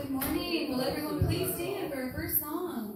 Good morning. Will everyone please stand for our first song?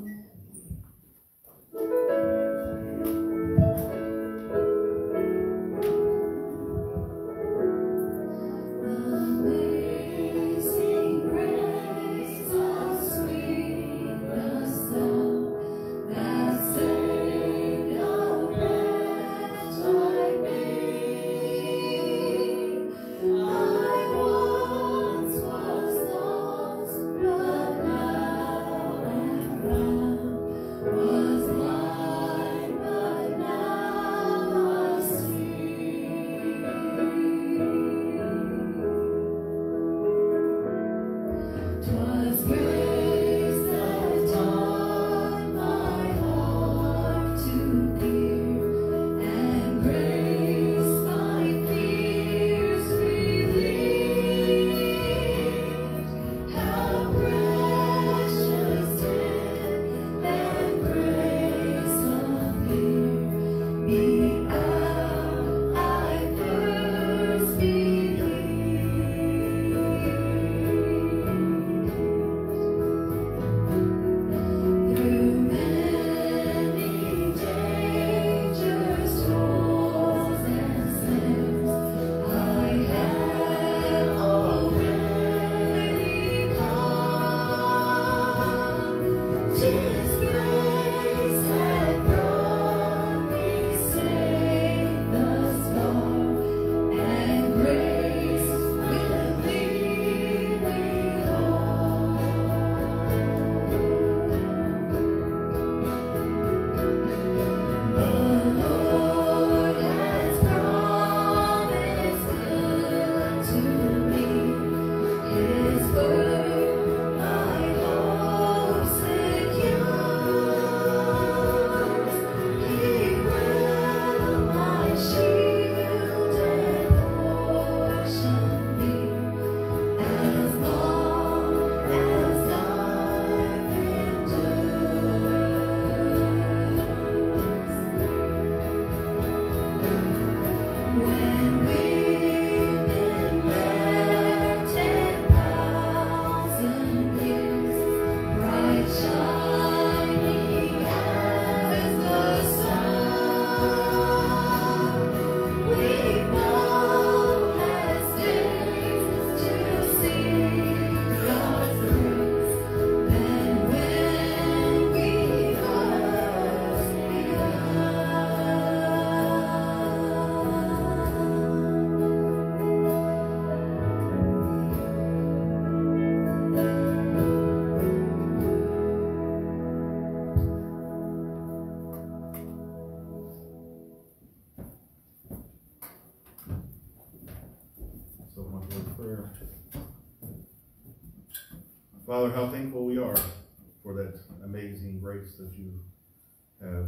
Father, how thankful we are for that amazing grace that you have,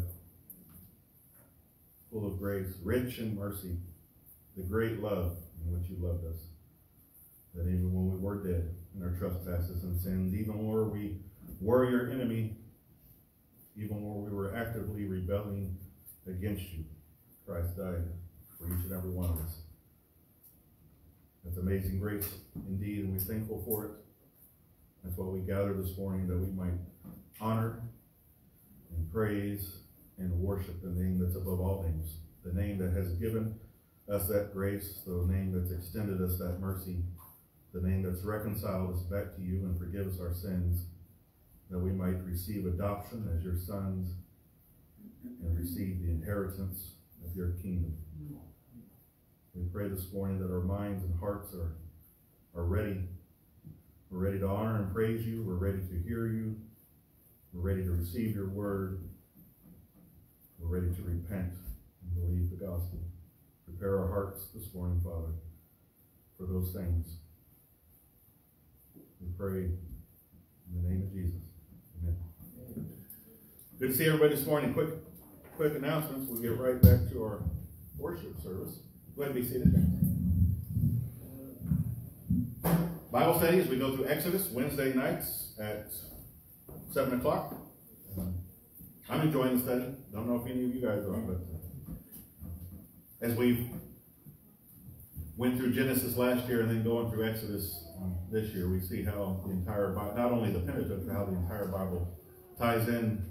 full of grace, rich in mercy, the great love in which you loved us, that even when we were dead in our trespasses and sins, even where we were your enemy, even where we were actively rebelling against you, Christ died for each and every one of us. That's amazing grace indeed, and we're thankful for it. That's why we gather this morning, that we might honor and praise and worship the name that's above all names, the name that has given us that grace, the name that's extended us that mercy, the name that's reconciled us back to you and forgives our sins, that we might receive adoption as your sons and receive the inheritance of your kingdom. We pray this morning that our minds and hearts are ready. We're ready to honor and praise you. We're ready to hear you. We're ready to receive your word. We're ready to repent and believe the gospel. Prepare our hearts this morning, Father, for those things. We pray in the name of Jesus. Amen. Good to see everybody this morning. Quick announcements. We'll get right back to our worship service. Go ahead and be seated. Bible study as we go through Exodus Wednesday nights at 7 o'clock. I'm enjoying the study. Don't know if any of you guys are, but as we've went through Genesis last year and then going through Exodus this year, we see how the entire Bible, not only the Pentateuch, but how the entire Bible ties in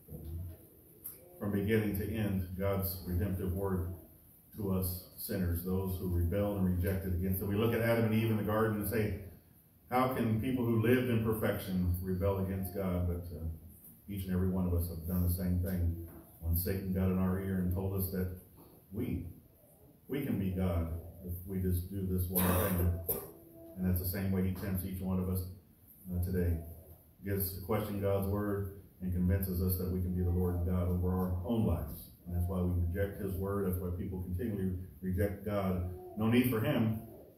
from beginning to end, God's redemptive word to us sinners, those who rebel and rejected against it. We look at Adam and Eve in the garden and say, how can people who lived in perfection rebel against God? But each and every one of us have done the same thing. When Satan got in our ear and told us that we can be God if we just do this one thing. And that's the same way he tempts each one of us today. Gets us to question God's word and convinces us that we can be the Lord God over our own lives. And that's why we reject his word. That's why people continually reject God. No need for him.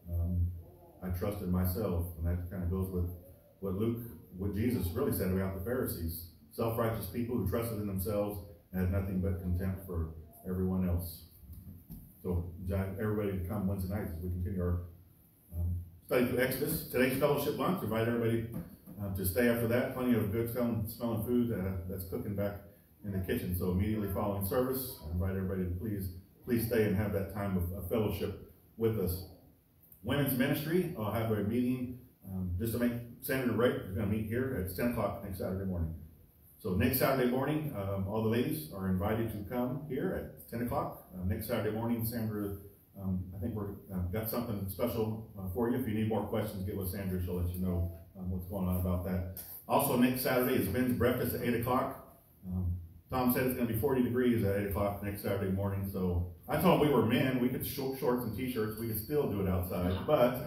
I trusted myself. And that kind of goes with what Jesus really said about the Pharisees. Self-righteous people who trusted in themselves and had nothing but contempt for everyone else. So, everybody to come Wednesday nights as we continue our study through Exodus. Today's fellowship lunch. Invite everybody to stay after that. Plenty of good smelling food that's cooking back in the kitchen. So immediately following service, I invite everybody to please stay and have that time of fellowship with us. Women's ministry, I'll have a meeting just to make Senator right. We're going to meet here at 10 o'clock next Saturday morning. So next Saturday morning, all the ladies are invited to come here at 10 o'clock. Next Saturday morning, Sandra, I think we've got something special for you. If you need more questions, get with Sandra. She'll let you know what's going on about that. Also, next Saturday is men's breakfast at 8 o'clock. Tom said it's going to be 40 degrees at 8 o'clock next Saturday morning. So I told him we were men. We could shorts and t-shirts. We could still do it outside.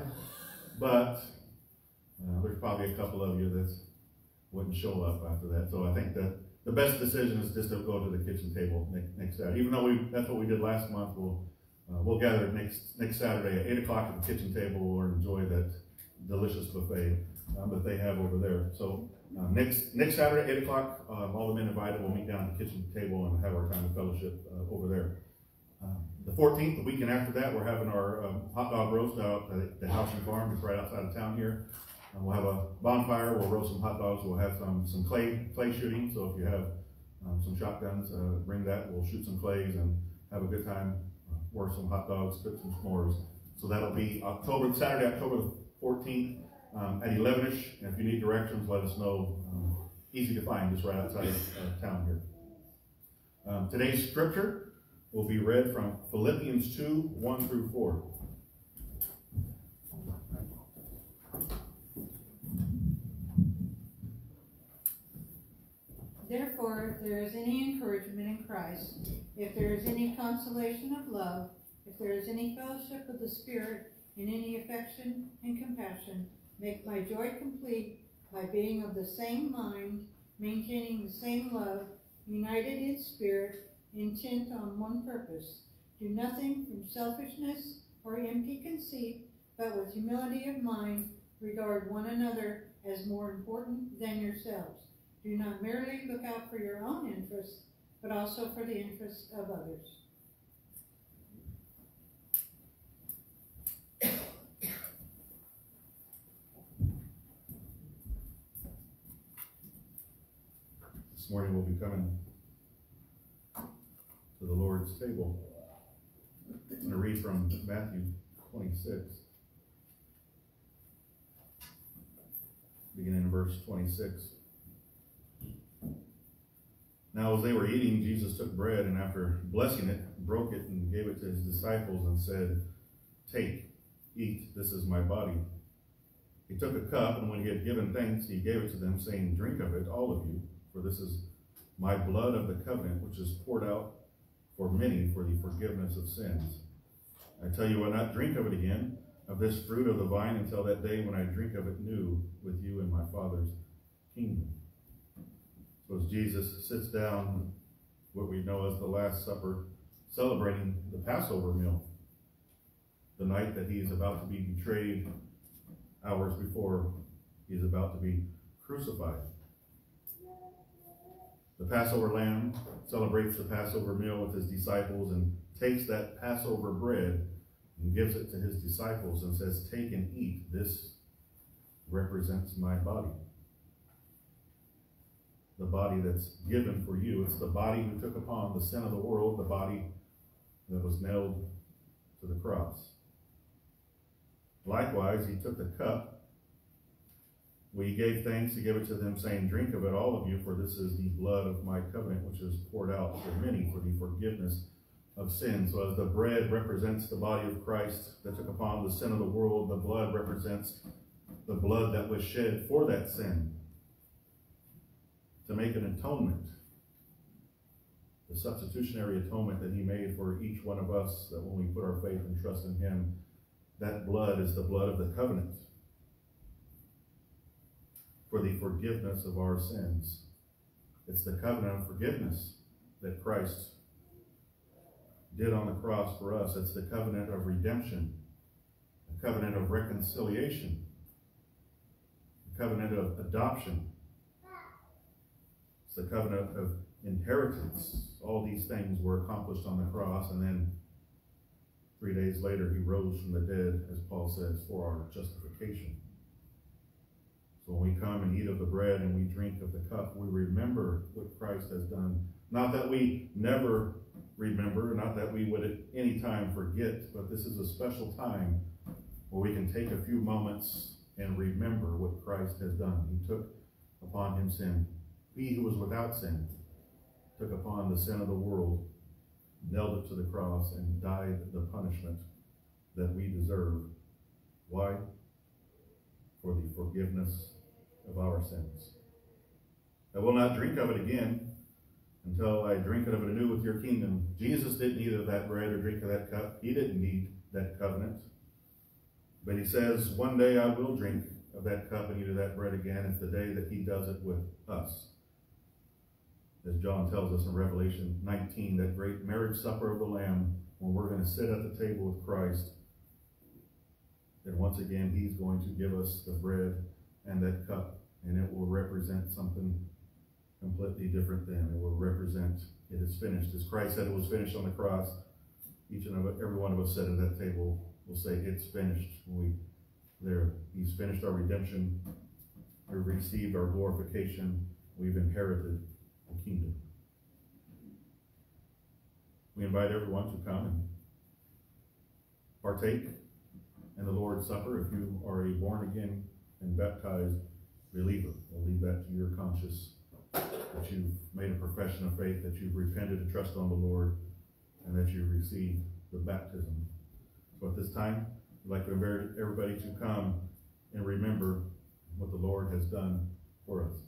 But there's probably a couple of you that wouldn't show up after that. So I think that the best decision is just to go to the kitchen table next Saturday. Even though that's what we did last month, we'll gather next Saturday at 8 o'clock at the kitchen table. We'll enjoy that delicious buffet that they have over there. So next Saturday at 8 o'clock, all the men invited will meet down at the kitchen table and have our time of fellowship over there. The 14th, the weekend after that, we're having our hot dog roast out at the House and Farm, just right outside of town here. We'll have a bonfire. We'll roast some hot dogs. We'll have some clay shooting. So if you have some shotguns, bring that. We'll shoot some clays and have a good time. Roast some hot dogs, cook some s'mores. So that'll be Saturday, October 14th at 11ish. And if you need directions, let us know. Easy to find, just right outside of town here. Today's scripture will be read from Philippians 2, 1 through 4. Therefore, if there is any encouragement in Christ, if there is any consolation of love, if there is any fellowship of the Spirit, and any affection and compassion, make my joy complete by being of the same mind, maintaining the same love, united in spirit, intent on one purpose. Do nothing from selfishness or empty conceit, but with humility of mind, regard one another as more important than yourselves. Do not merely look out for your own interests, but also for the interests of others. This morning we'll be coming to the Lord's table. I'm going to read from Matthew 26, beginning in verse 26. Now as they were eating, Jesus took bread, and after blessing it, broke it and gave it to his disciples and said, "Take, eat, this is my body." He took a cup, and when he had given thanks, he gave it to them, saying, "Drink of it, all of you, for this is my blood of the covenant, which is poured out for many for the forgiveness of sins. I tell you, I will not drink of it again, of this fruit of the vine, until that day when I drink of it new with you in my Father's kingdom." So as Jesus sits down, what we know as the Last Supper, celebrating the Passover meal, the night that he is about to be betrayed, hours before he is about to be crucified. The Passover lamb celebrates the Passover meal with his disciples and takes that Passover bread and gives it to his disciples and says, "Take and eat. This represents my body." The body that's given for you. It's the body who took upon the sin of the world, the body that was nailed to the cross. Likewise, he took the cup. We gave thanks, he gave it to them, saying, drink of it, all of you, for this is the blood of my covenant, which is poured out for many for the forgiveness of sin. So as the bread represents the body of Christ that took upon the sin of the world, the blood represents the blood that was shed for that sin, to make an atonement, the substitutionary atonement that he made for each one of us, that when we put our faith and trust in him, that blood is the blood of the covenant for the forgiveness of our sins. It's the covenant of forgiveness that Christ did on the cross for us. It's the covenant of redemption, the covenant of reconciliation, the covenant of adoption. It's the covenant of inheritance. All these things were accomplished on the cross, and then 3 days later he rose from the dead, as Paul says, for our justification. So when we come and eat of the bread and we drink of the cup, we remember what Christ has done. Not that we never remember, not that we would at any time forget, but this is a special time where we can take a few moments and remember what Christ has done. He took upon him sin. He who was without sin took upon the sin of the world, nailed it to the cross, and died the punishment that we deserve. Why? For the forgiveness of our sins. I will not drink of it again until I drink of it anew with your kingdom. Jesus didn't eat of that bread or drink of that cup. He didn't need that covenant. But he says, one day I will drink of that cup and eat of that bread again. It's the day that he does it with us. As John tells us in Revelation 19, that great marriage supper of the Lamb, when we're going to sit at the table with Christ, then once again he's going to give us the bread and that cup, and it will represent something completely different then. It will represent it is finished. As Christ said it was finished on the cross, each and every one of us sat at that table will say it's finished. He's finished our redemption. We've received our glorification. We've inherited the kingdom. We invite everyone to come and partake in the Lord's Supper. If you are a born-again and baptized believer, we'll leave that to your conscience, that you've made a profession of faith, that you've repented and trusted on the Lord, and that you've received the baptism. So at this time, I'd like to invite everybody to come and remember what the Lord has done for us.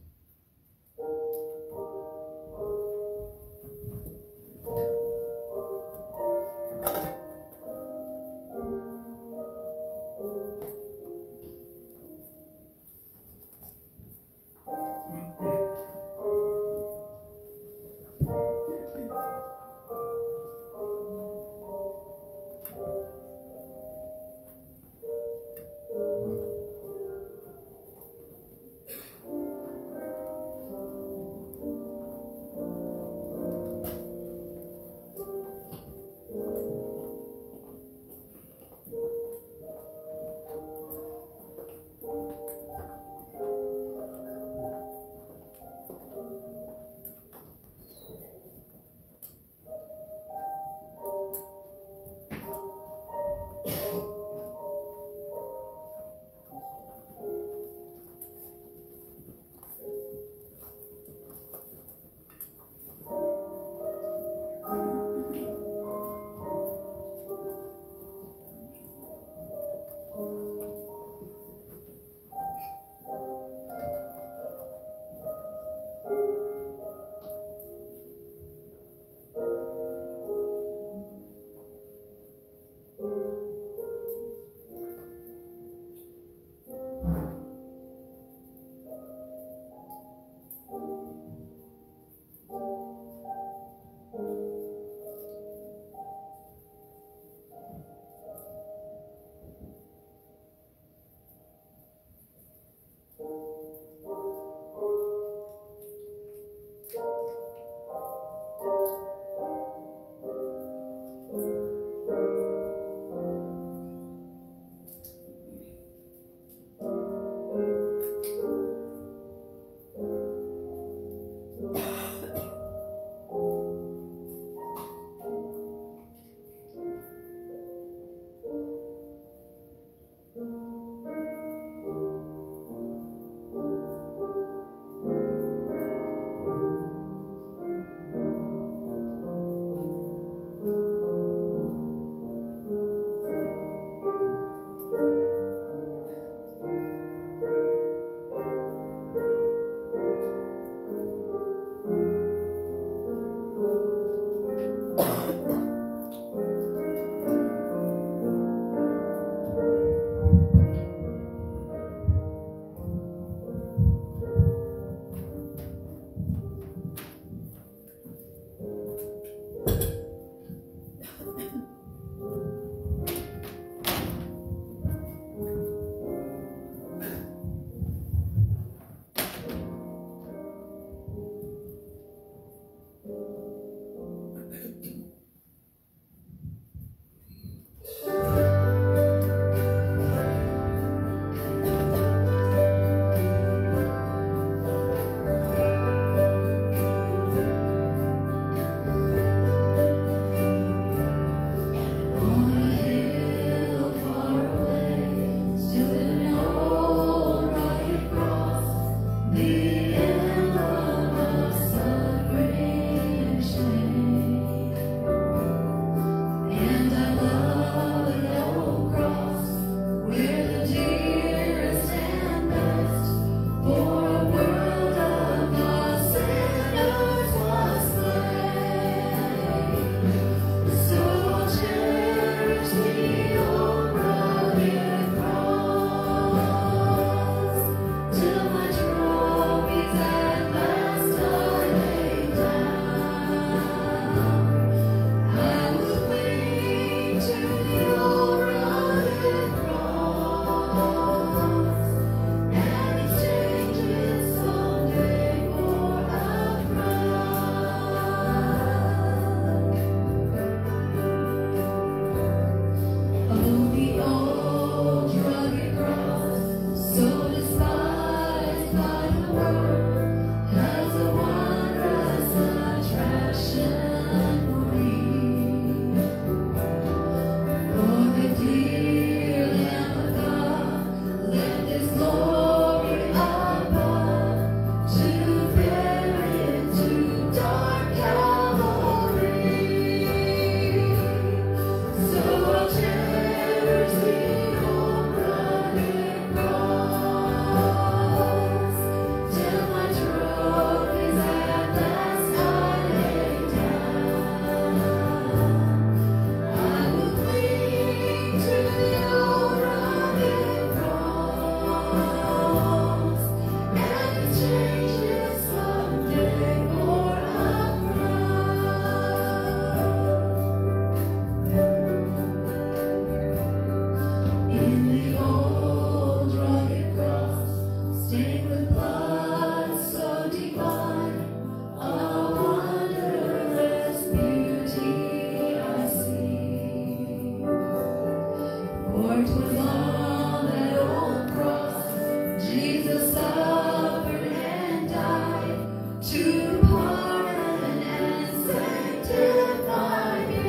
For 'twas on that old cross Jesus suffered and died to pardon and sanctify me.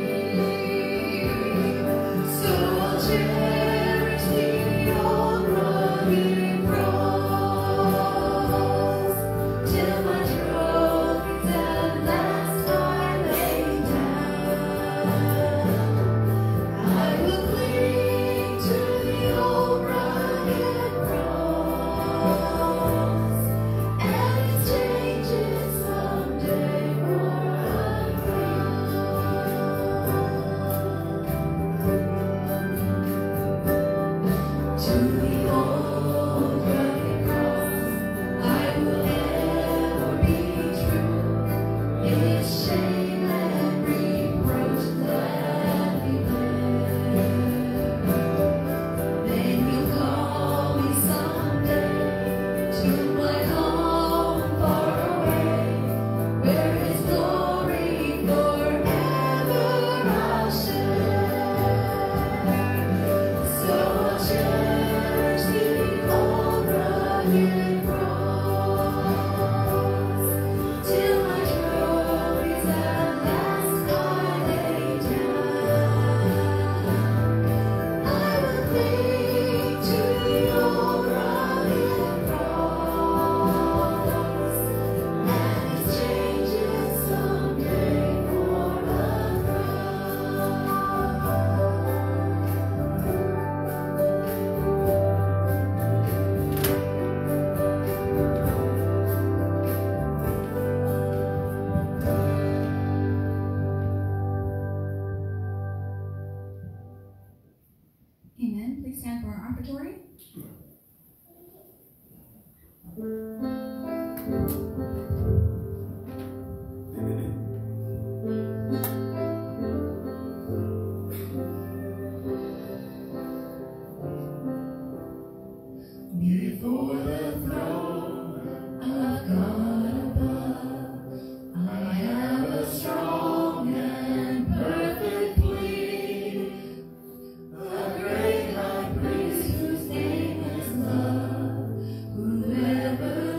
So I'll cherish the old rugged cross till my trophies at last I lay down. I will cling to the old rugged cross and exchange it someday for a crown. To the old rugged cross I will ever be true. Its shame and reproach gladly bear. Then you'll call me someday to my home far away, where His glory forever I'll share. So I'll cherish the old rugged cross till my trophies at last I lay down. I will cling to the old rugged cross and exchange it someday for a Amen. Please stand for our offertory. Before the throne of God above, I have a strong and perfect plea. A great high priest whose name is love, who never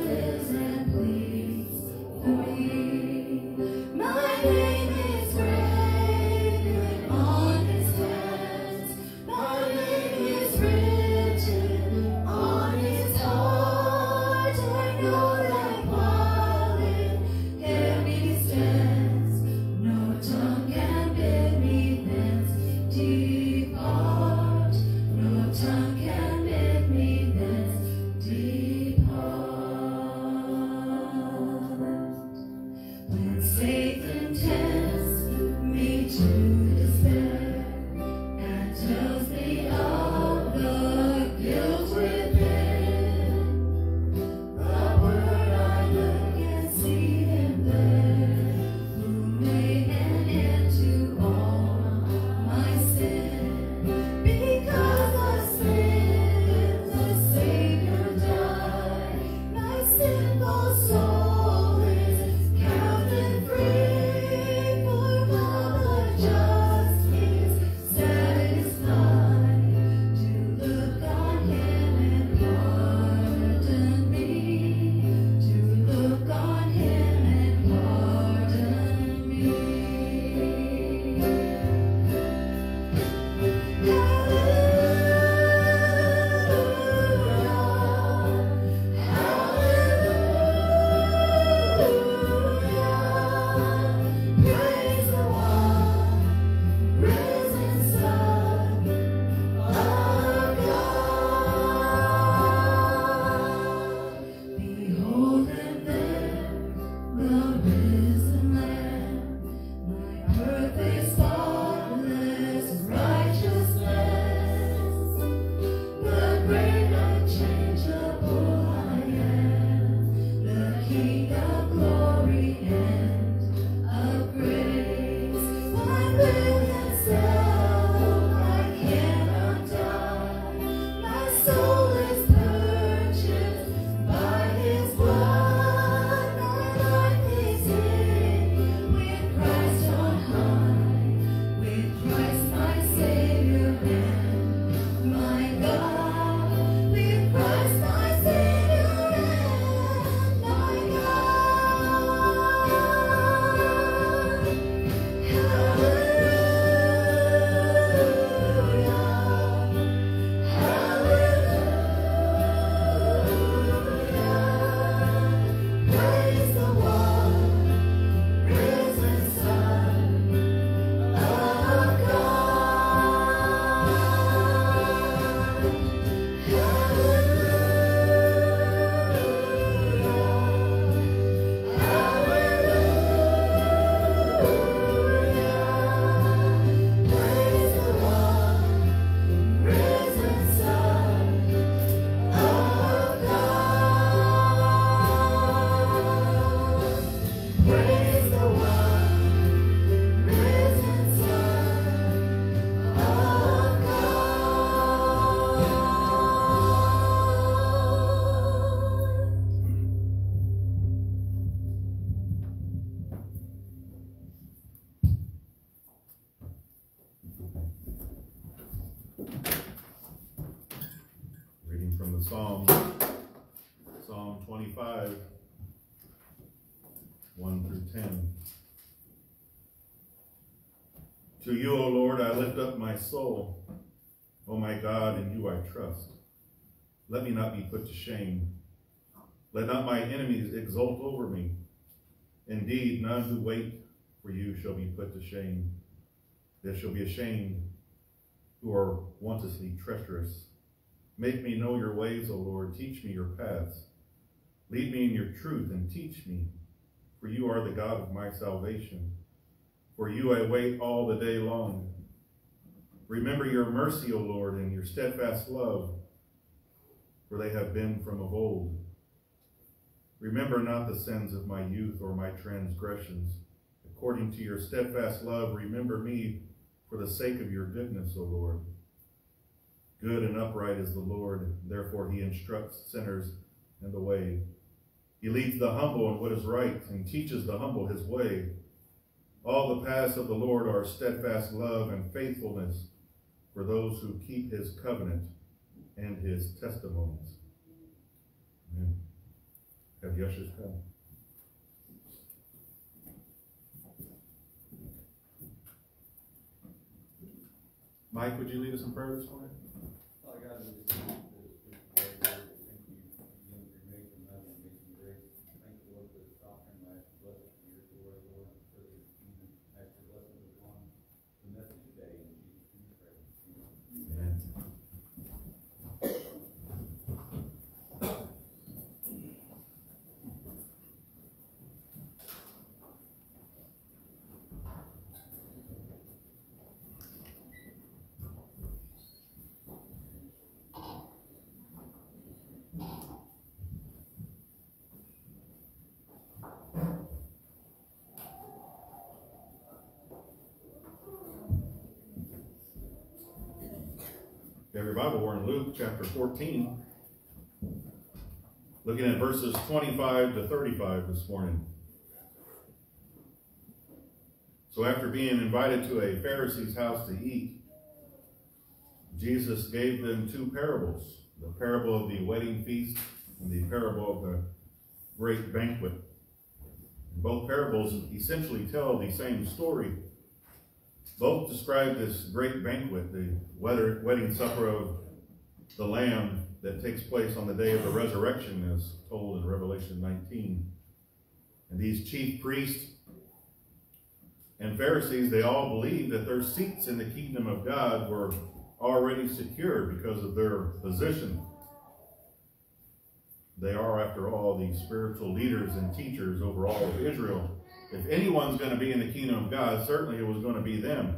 the Psalm 25, 1 through 10. To you, O Lord, I lift up my soul. O my God, in you I trust. Let me not be put to shame. Let not my enemies exult over me. Indeed, none who wait for you shall be put to shame. They shall be ashamed who are wantonly treacherous. Make me know your ways, O Lord. Teach me your paths. Lead me in your truth and teach me, for you are the God of my salvation. For you I wait all the day long. Remember your mercy, O Lord, and your steadfast love, for they have been from of old. Remember not the sins of my youth or my transgressions. According to your steadfast love, remember me for the sake of your goodness, O Lord. Good and upright is the Lord, therefore he instructs sinners in the way. He leads the humble in what is right and teaches the humble his way. All the paths of the Lord are steadfast love and faithfulness for those who keep his covenant and his testimonies. Amen. Have the ushers come. Mike, would you lead us in prayer this morning? Father God, we just thank you for this week, Lord. Thank you again for your amazing love and amazing grace. Thank you, Lord, for this offering. I ask you bless it for your glory, Lord, and for this kingdom. I ask your blessing upon the message today. In Jesus' name we pray. Amen. If you have your Bible, we're in Luke chapter 14, looking at verses 25 to 35 this morning. So after being invited to a Pharisee's house to eat, Jesus gave them two parables, the parable of the wedding feast and the parable of the great banquet. Both parables essentially tell the same story. Both describe this great banquet, the wedding supper of the Lamb that takes place on the day of the resurrection, as told in Revelation 19. And these chief priests and Pharisees, they all believed that their seats in the kingdom of God were already secure because of their position. They are, after all, the spiritual leaders and teachers over all of Israel. If anyone's going to be in the kingdom of God, certainly it was going to be them.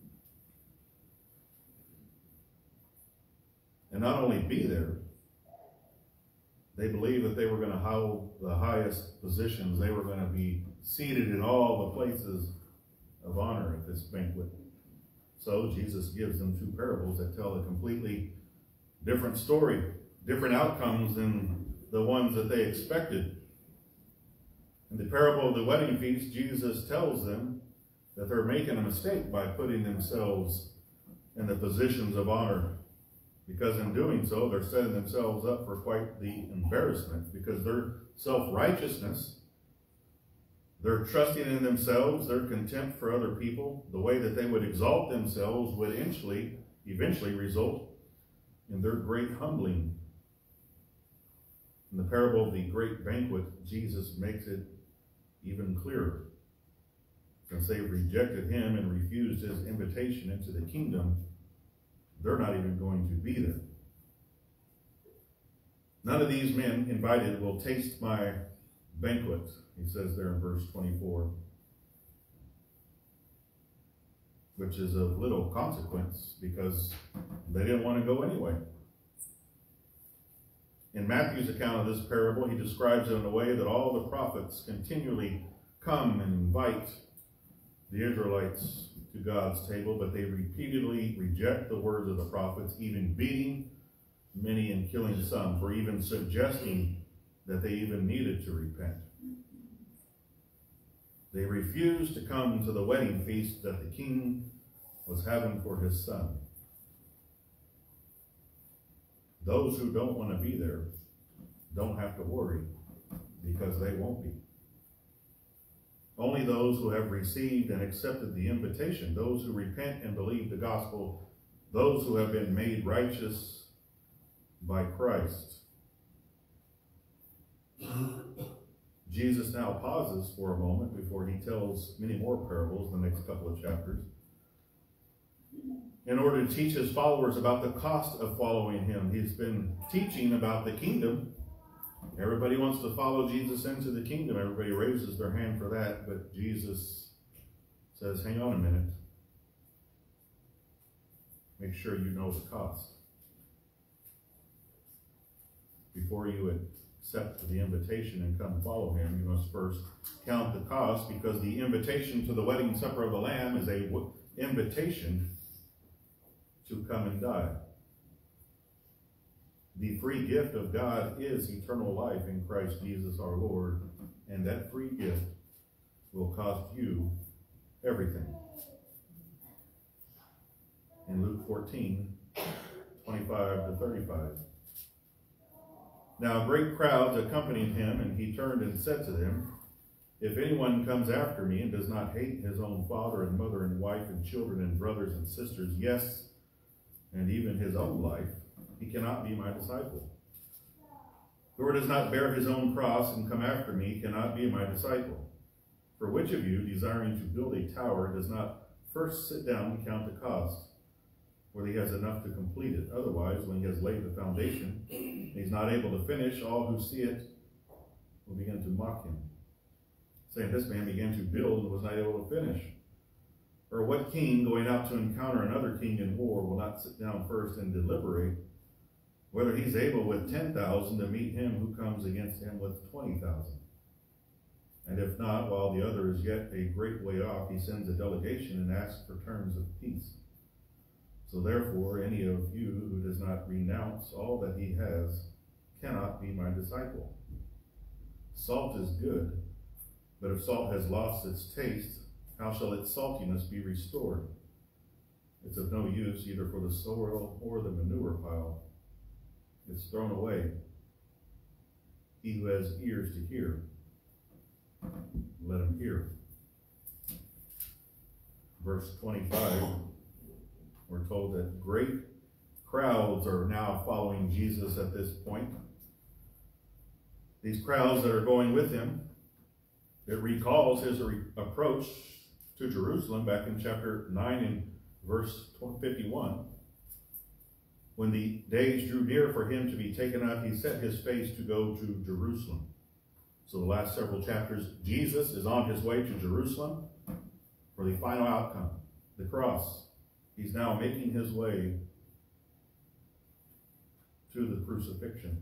And not only be there, they believed that they were going to hold the highest positions. They were going to be seated in all the places of honor at this banquet. So Jesus gives them two parables that tell a completely different story, different outcomes than the ones that they expected. In the parable of the wedding feast, Jesus tells them that they're making a mistake by putting themselves in the positions of honor, because in doing so, they're setting themselves up for quite the embarrassment, because their self-righteousness, their trusting in themselves, their contempt for other people, the way that they would exalt themselves would eventually result in their great humbling. In the parable of the great banquet, Jesus makes it even clearer. Since they've rejected him and refused his invitation into the kingdom, they're not even going to be there. None of these men invited will taste my banquet, he says there in verse 24, which is of little consequence because they didn't want to go anyway. In Matthew's account of this parable, he describes it in a way that all the prophets continually come and invite the Israelites to God's table, but they repeatedly reject the words of the prophets, even beating many and killing some, for even suggesting that they even needed to repent. They refused to come to the wedding feast that the king was having for his son. Those who don't want to be there don't have to worry, because they won't be. Only those who have received and accepted the invitation, those who repent and believe the gospel, those who have been made righteous by Christ. Jesus now pauses for a moment before he tells many more parables in the next couple of chapters, in order to teach his followers about the cost of following him. He's been teaching about the kingdom. Everybody wants to follow Jesus into the kingdom. Everybody raises their hand for that, but Jesus says, hang on a minute. Make sure you know the cost. Before you accept the invitation and come follow him, you must first count the cost, because the invitation to the wedding supper of the Lamb is a invitation to come and die. The free gift of God is eternal life in Christ Jesus our Lord, and that free gift will cost you everything. In Luke 14, 25 to 35. Now great crowds accompanied him, and he turned and said to them, if anyone comes after me and does not hate his own father and mother and wife and children and brothers and sisters, yes, and even his own life, he cannot be my disciple. Whoever does not bear his own cross and come after me cannot be my disciple. For which of you, desiring to build a tower, does not first sit down and count the cost, whether he has enough to complete it? Otherwise, when he has laid the foundation, and he's not able to finish, all who see it will begin to mock him, saying, this man began to build and was not able to finish. Or what king going out to encounter another king in war will not sit down first and deliberate whether he's able with 10,000 to meet him who comes against him with 20,000? And if not, while the other is yet a great way off, he sends a delegation and asks for terms of peace. So therefore, any of you who does not renounce all that he has cannot be my disciple. Salt is good, but if salt has lost its taste, how shall its saltiness be restored? It's of no use either for the soil or the manure pile. It's thrown away. He who has ears to hear, let him hear. Verse 25, we're told that great crowds are now following Jesus at this point. These crowds that are going with him, it recalls his approach to Jerusalem back in chapter 9 and verse 51. When the days drew near for him to be taken up, he set his face to go to Jerusalem. So the last several chapters, Jesus is on his way to Jerusalem for the final outcome, the cross. He's now making his way to the crucifixion.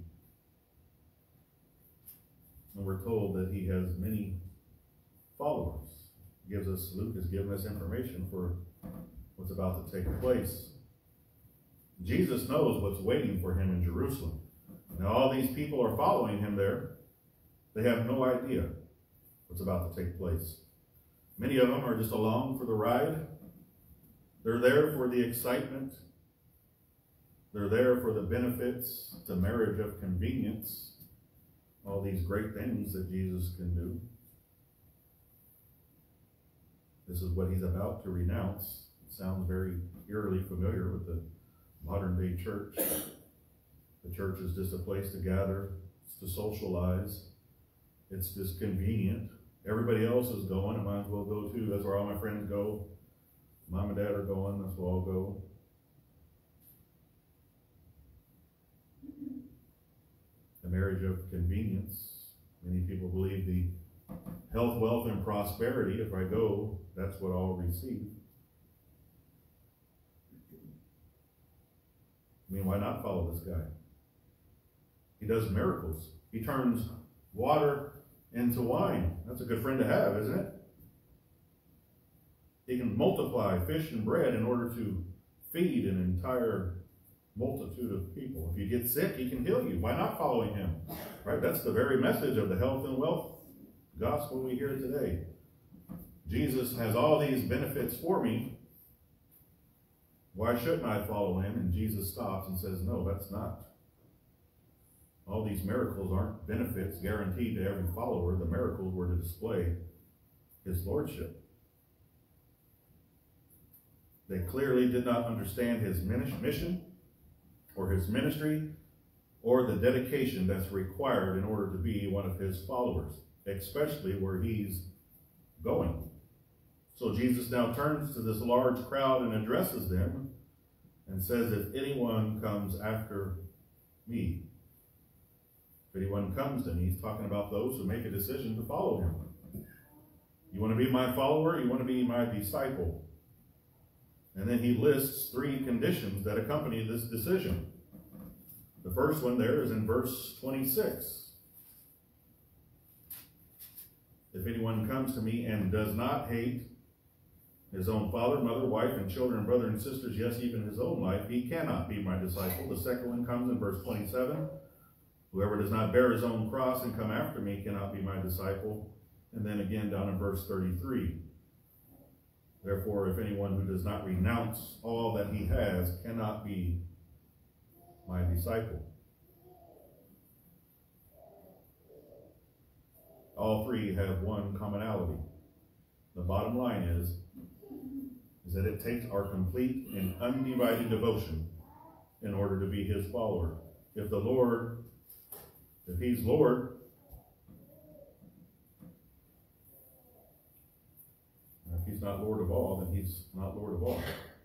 And we're told that he has many followers. Luke has given us information for what's about to take place. Jesus knows what's waiting for him in Jerusalem. Now all these people are following him there. They have no idea what's about to take place. Many of them are just along for the ride. They're there for the excitement. They're there for the benefits, the marriage of convenience, all these great things that Jesus can do. This is what he's about to renounce. It sounds very eerily familiar with the modern day church. The church is just a place to gather, it's to socialize, it's just convenient. Everybody else is going, I might as well go too. That's where all my friends go. Mom and dad are going, that's where I'll go. The marriage of convenience. Many people believe the health, wealth, and prosperity, if I go, that's what I'll receive. I mean, why not follow this guy? He does miracles. He turns water into wine. That's a good friend to have, isn't it? He can multiply fish and bread in order to feed an entire multitude of people. If you get sick, he can heal you. Why not following him? Right? That's the very message of the health and wealth gospel we hear today. Jesus has all these benefits for me. Why shouldn't I follow him? And Jesus stops and says, no, that's not All these miracles aren't benefits guaranteed to every follower. The miracles were to display his lordship. They clearly did not understand his mission or his ministry or the dedication that's required in order to be one of his followers, especially where he's going. So Jesus now turns to this large crowd and addresses them and says, if anyone comes after me, if anyone comes to me, he's talking about those who make a decision to follow him. You want to be my follower? You want to be my disciple? And then he lists 3 conditions that accompany this decision. The first one there is in verse 26. If anyone comes to me and does not hate his own father, mother, wife, and children, brother and sisters, yes, even his own life, he cannot be my disciple. The second one comes in verse 27. Whoever does not bear his own cross and come after me cannot be my disciple. And then again down in verse 33. Therefore, if anyone who does not renounce all that he has cannot be my disciple. All 3 have one commonality. The bottom line is that it takes our complete and undivided devotion in order to be his follower. If he's Lord, if he's not Lord of all, then he's not Lord of all.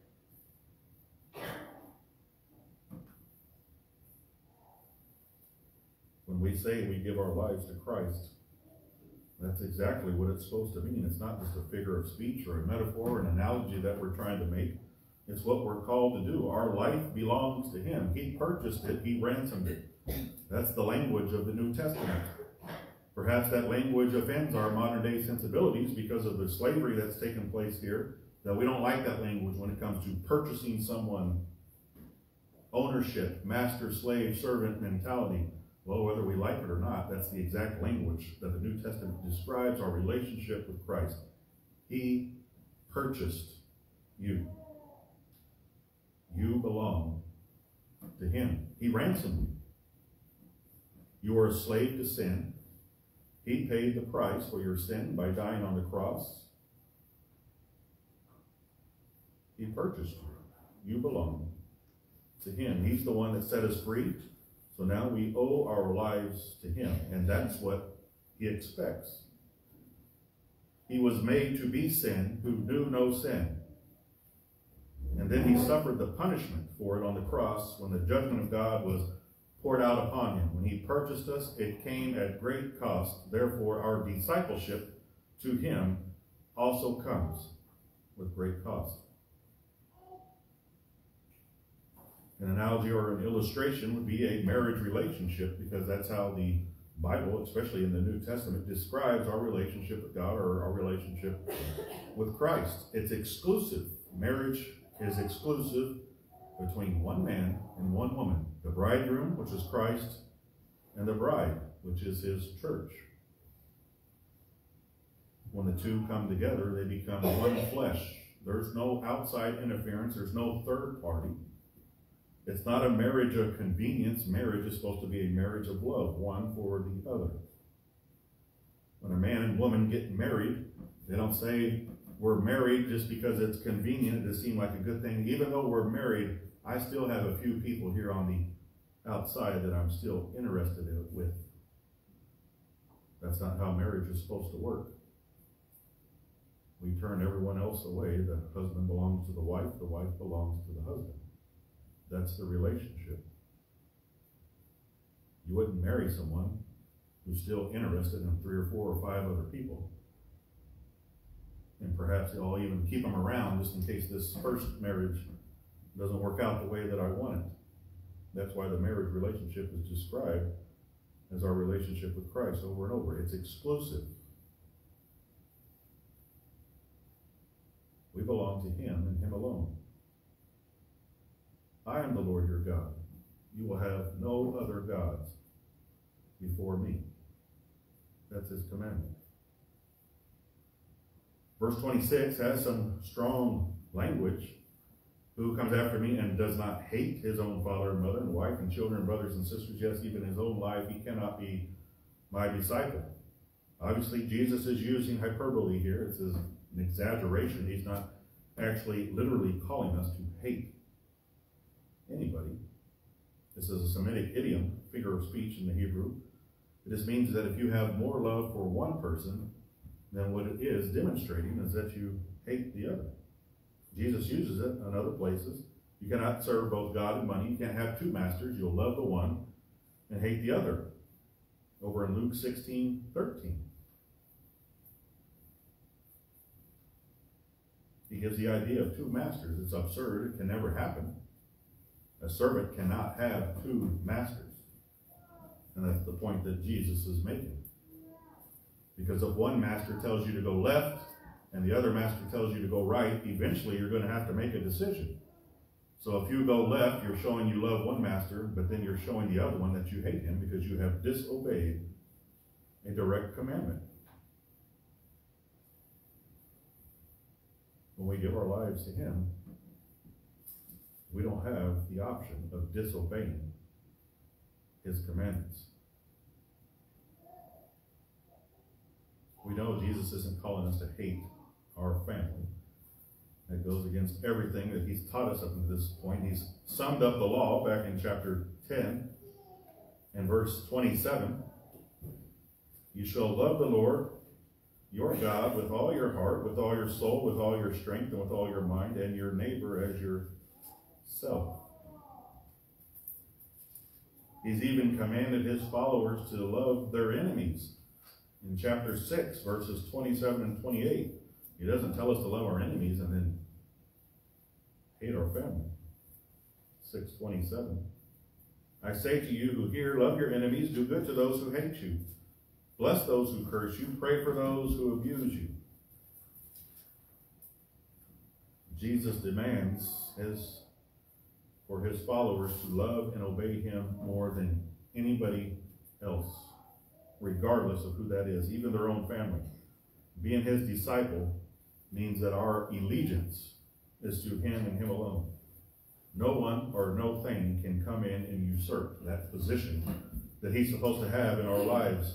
When we say we give our lives to Christ, that's exactly what it's supposed to mean. It's not just a figure of speech or a metaphor or an analogy that we're trying to make. It's what we're called to do. Our life belongs to him. He purchased it. He ransomed it. That's the language of the New Testament. Perhaps that language offends our modern day sensibilities because of the slavery that's taken place here, that we don't like that language when it comes to purchasing someone. Ownership, master, slave, servant mentality. Well, whether we like it or not, that's the exact language that the New Testament describes our relationship with Christ. He purchased you. You belong to him. He ransomed you. You were a slave to sin. He paid the price for your sin by dying on the cross. He purchased you. You belong to him. He's the one that set us free. So now we owe our lives to him, and that's what he expects. He was made to be sin who knew no sin. And then he suffered the punishment for it on the cross when the judgment of God was poured out upon him. When he purchased us, it came at great cost. Therefore, our discipleship to him also comes with great cost. An analogy or an illustration would be a marriage relationship, because that's how the Bible, especially in the New Testament, describes our relationship with God or our relationship with Christ. It's exclusive. Marriage is exclusive between one man and one woman. The bridegroom, which is Christ, and the bride, which is his church. When the two come together, they become one flesh. There's no outside interference. There's no third party. It's not a marriage of convenience. Marriage is supposed to be a marriage of love, one for the other. When a man and woman get married, they don't say, we're married just because it's convenient. It just seems like a good thing. Even though we're married, I still have a few people here on the outside that I'm still interested with. That's not how marriage is supposed to work. We turn everyone else away. The husband belongs to the wife belongs to the husband. That's the relationship. You wouldn't marry someone who's still interested in 3 or 4 or 5 other people. And perhaps you'll even keep them around just in case this first marriage doesn't work out the way that I want it. That's why the marriage relationship is described as our relationship with Christ over and over. It's exclusive. We belong to him and him alone. I am the Lord your God. You will have no other gods before me. That's his commandment. Verse 26 has some strong language. Who comes after me and does not hate his own father and mother and wife and children and brothers and sisters, yes, even his own life, he cannot be my disciple. Obviously, Jesus is using hyperbole here. It's an exaggeration. He's not actually literally calling us to hate anybody. This is a Semitic idiom, figure of speech in the Hebrew. It just means that if you have more love for one person, then what it is demonstrating is that you hate the other. Jesus uses it in other places. You cannot serve both God and money. You can't have two masters. You'll love the one and hate the other. Over in Luke 16:13. He gives the idea of two masters. It's absurd. It can never happen. A servant cannot have two masters. And that's the point that Jesus is making. Because if one master tells you to go left and the other master tells you to go right, eventually you're going to have to make a decision. So if you go left, you're showing you love one master, but then you're showing the other one that you hate him because you have disobeyed a direct commandment. When we give our lives to him, we don't have the option of disobeying his commandments. We know Jesus isn't calling us to hate our family. That goes against everything that he's taught us up to this point. He's summed up the law back in chapter 10 and verse 27. You shall love the Lord your God with all your heart, with all your soul, with all your strength, and with all your mind, and your neighbor as yourself. He's even commanded his followers to love their enemies. In chapter 6, verses 27 and 28, he doesn't tell us to love our enemies and then hate our family. 6:27. I say to you who hear, love your enemies, do good to those who hate you. Bless those who curse you, pray for those who abuse you. Jesus demands for his followers to love and obey him more than anybody else, regardless of who that is, even their own family. Being his disciple means that our allegiance is to him and him alone. No one or no thing can come in and usurp that position that he's supposed to have in our lives.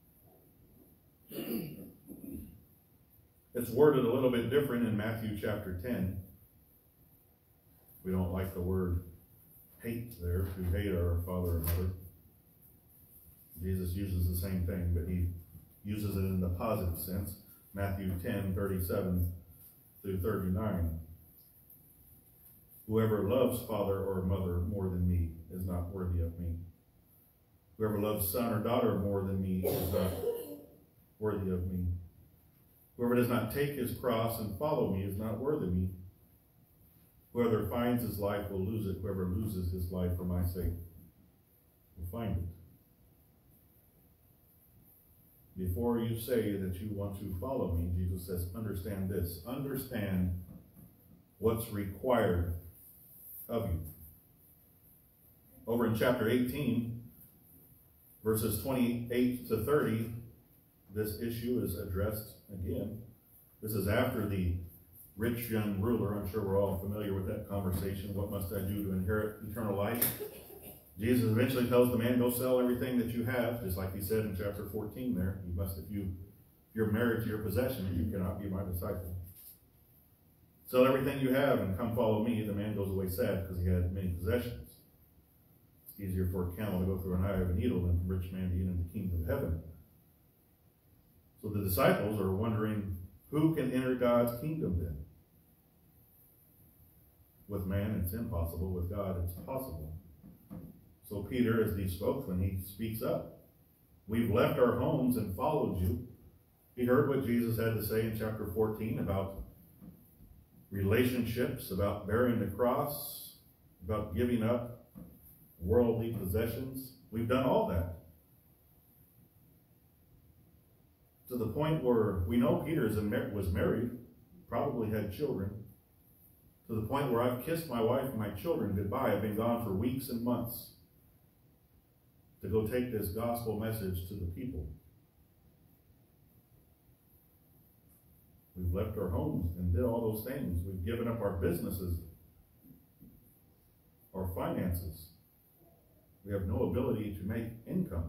It's worded a little bit different in Matthew chapter 10. We don't like the word hate there, to hate our father and mother. Jesus uses the same thing, but he uses it in the positive sense. Matthew 10:37 through 39. Whoever loves father or mother more than me is not worthy of me. Whoever loves son or daughter more than me is not worthy of me. Whoever does not take his cross and follow me is not worthy of me. Whoever finds his life will lose it. Whoever loses his life for my sake will find it. Before you say that you want to follow me, Jesus says, understand this. Understand what's required of you. Over in chapter 18, verses 28 to 30, this issue is addressed again. This is after the rich young ruler. I'm sure we're all familiar with that conversation. What must I do to inherit eternal life? Jesus eventually tells the man, go sell everything that you have, just like he said in chapter 14 there. You must, if you're married to your possessions, you cannot be my disciple. Sell everything you have and come follow me. The man goes away sad because he had many possessions. It's easier for a camel to go through an eye of a needle than for a rich man to get into the kingdom of heaven. So the disciples are wondering, who can enter God's kingdom then? With man, it's impossible. With God, it's possible. So Peter, as the spokesman, he speaks up. We've left our homes and followed you. He heard what Jesus had to say in chapter 14 about relationships, about bearing the cross, about giving up worldly possessions. We've done all that. To the point where we know Peter was married, probably had children, to the point where I've kissed my wife and my children goodbye. I've been gone for weeks and months to go take this gospel message to the people. We've left our homes and did all those things. We've given up our businesses our finances. We have no ability to make income.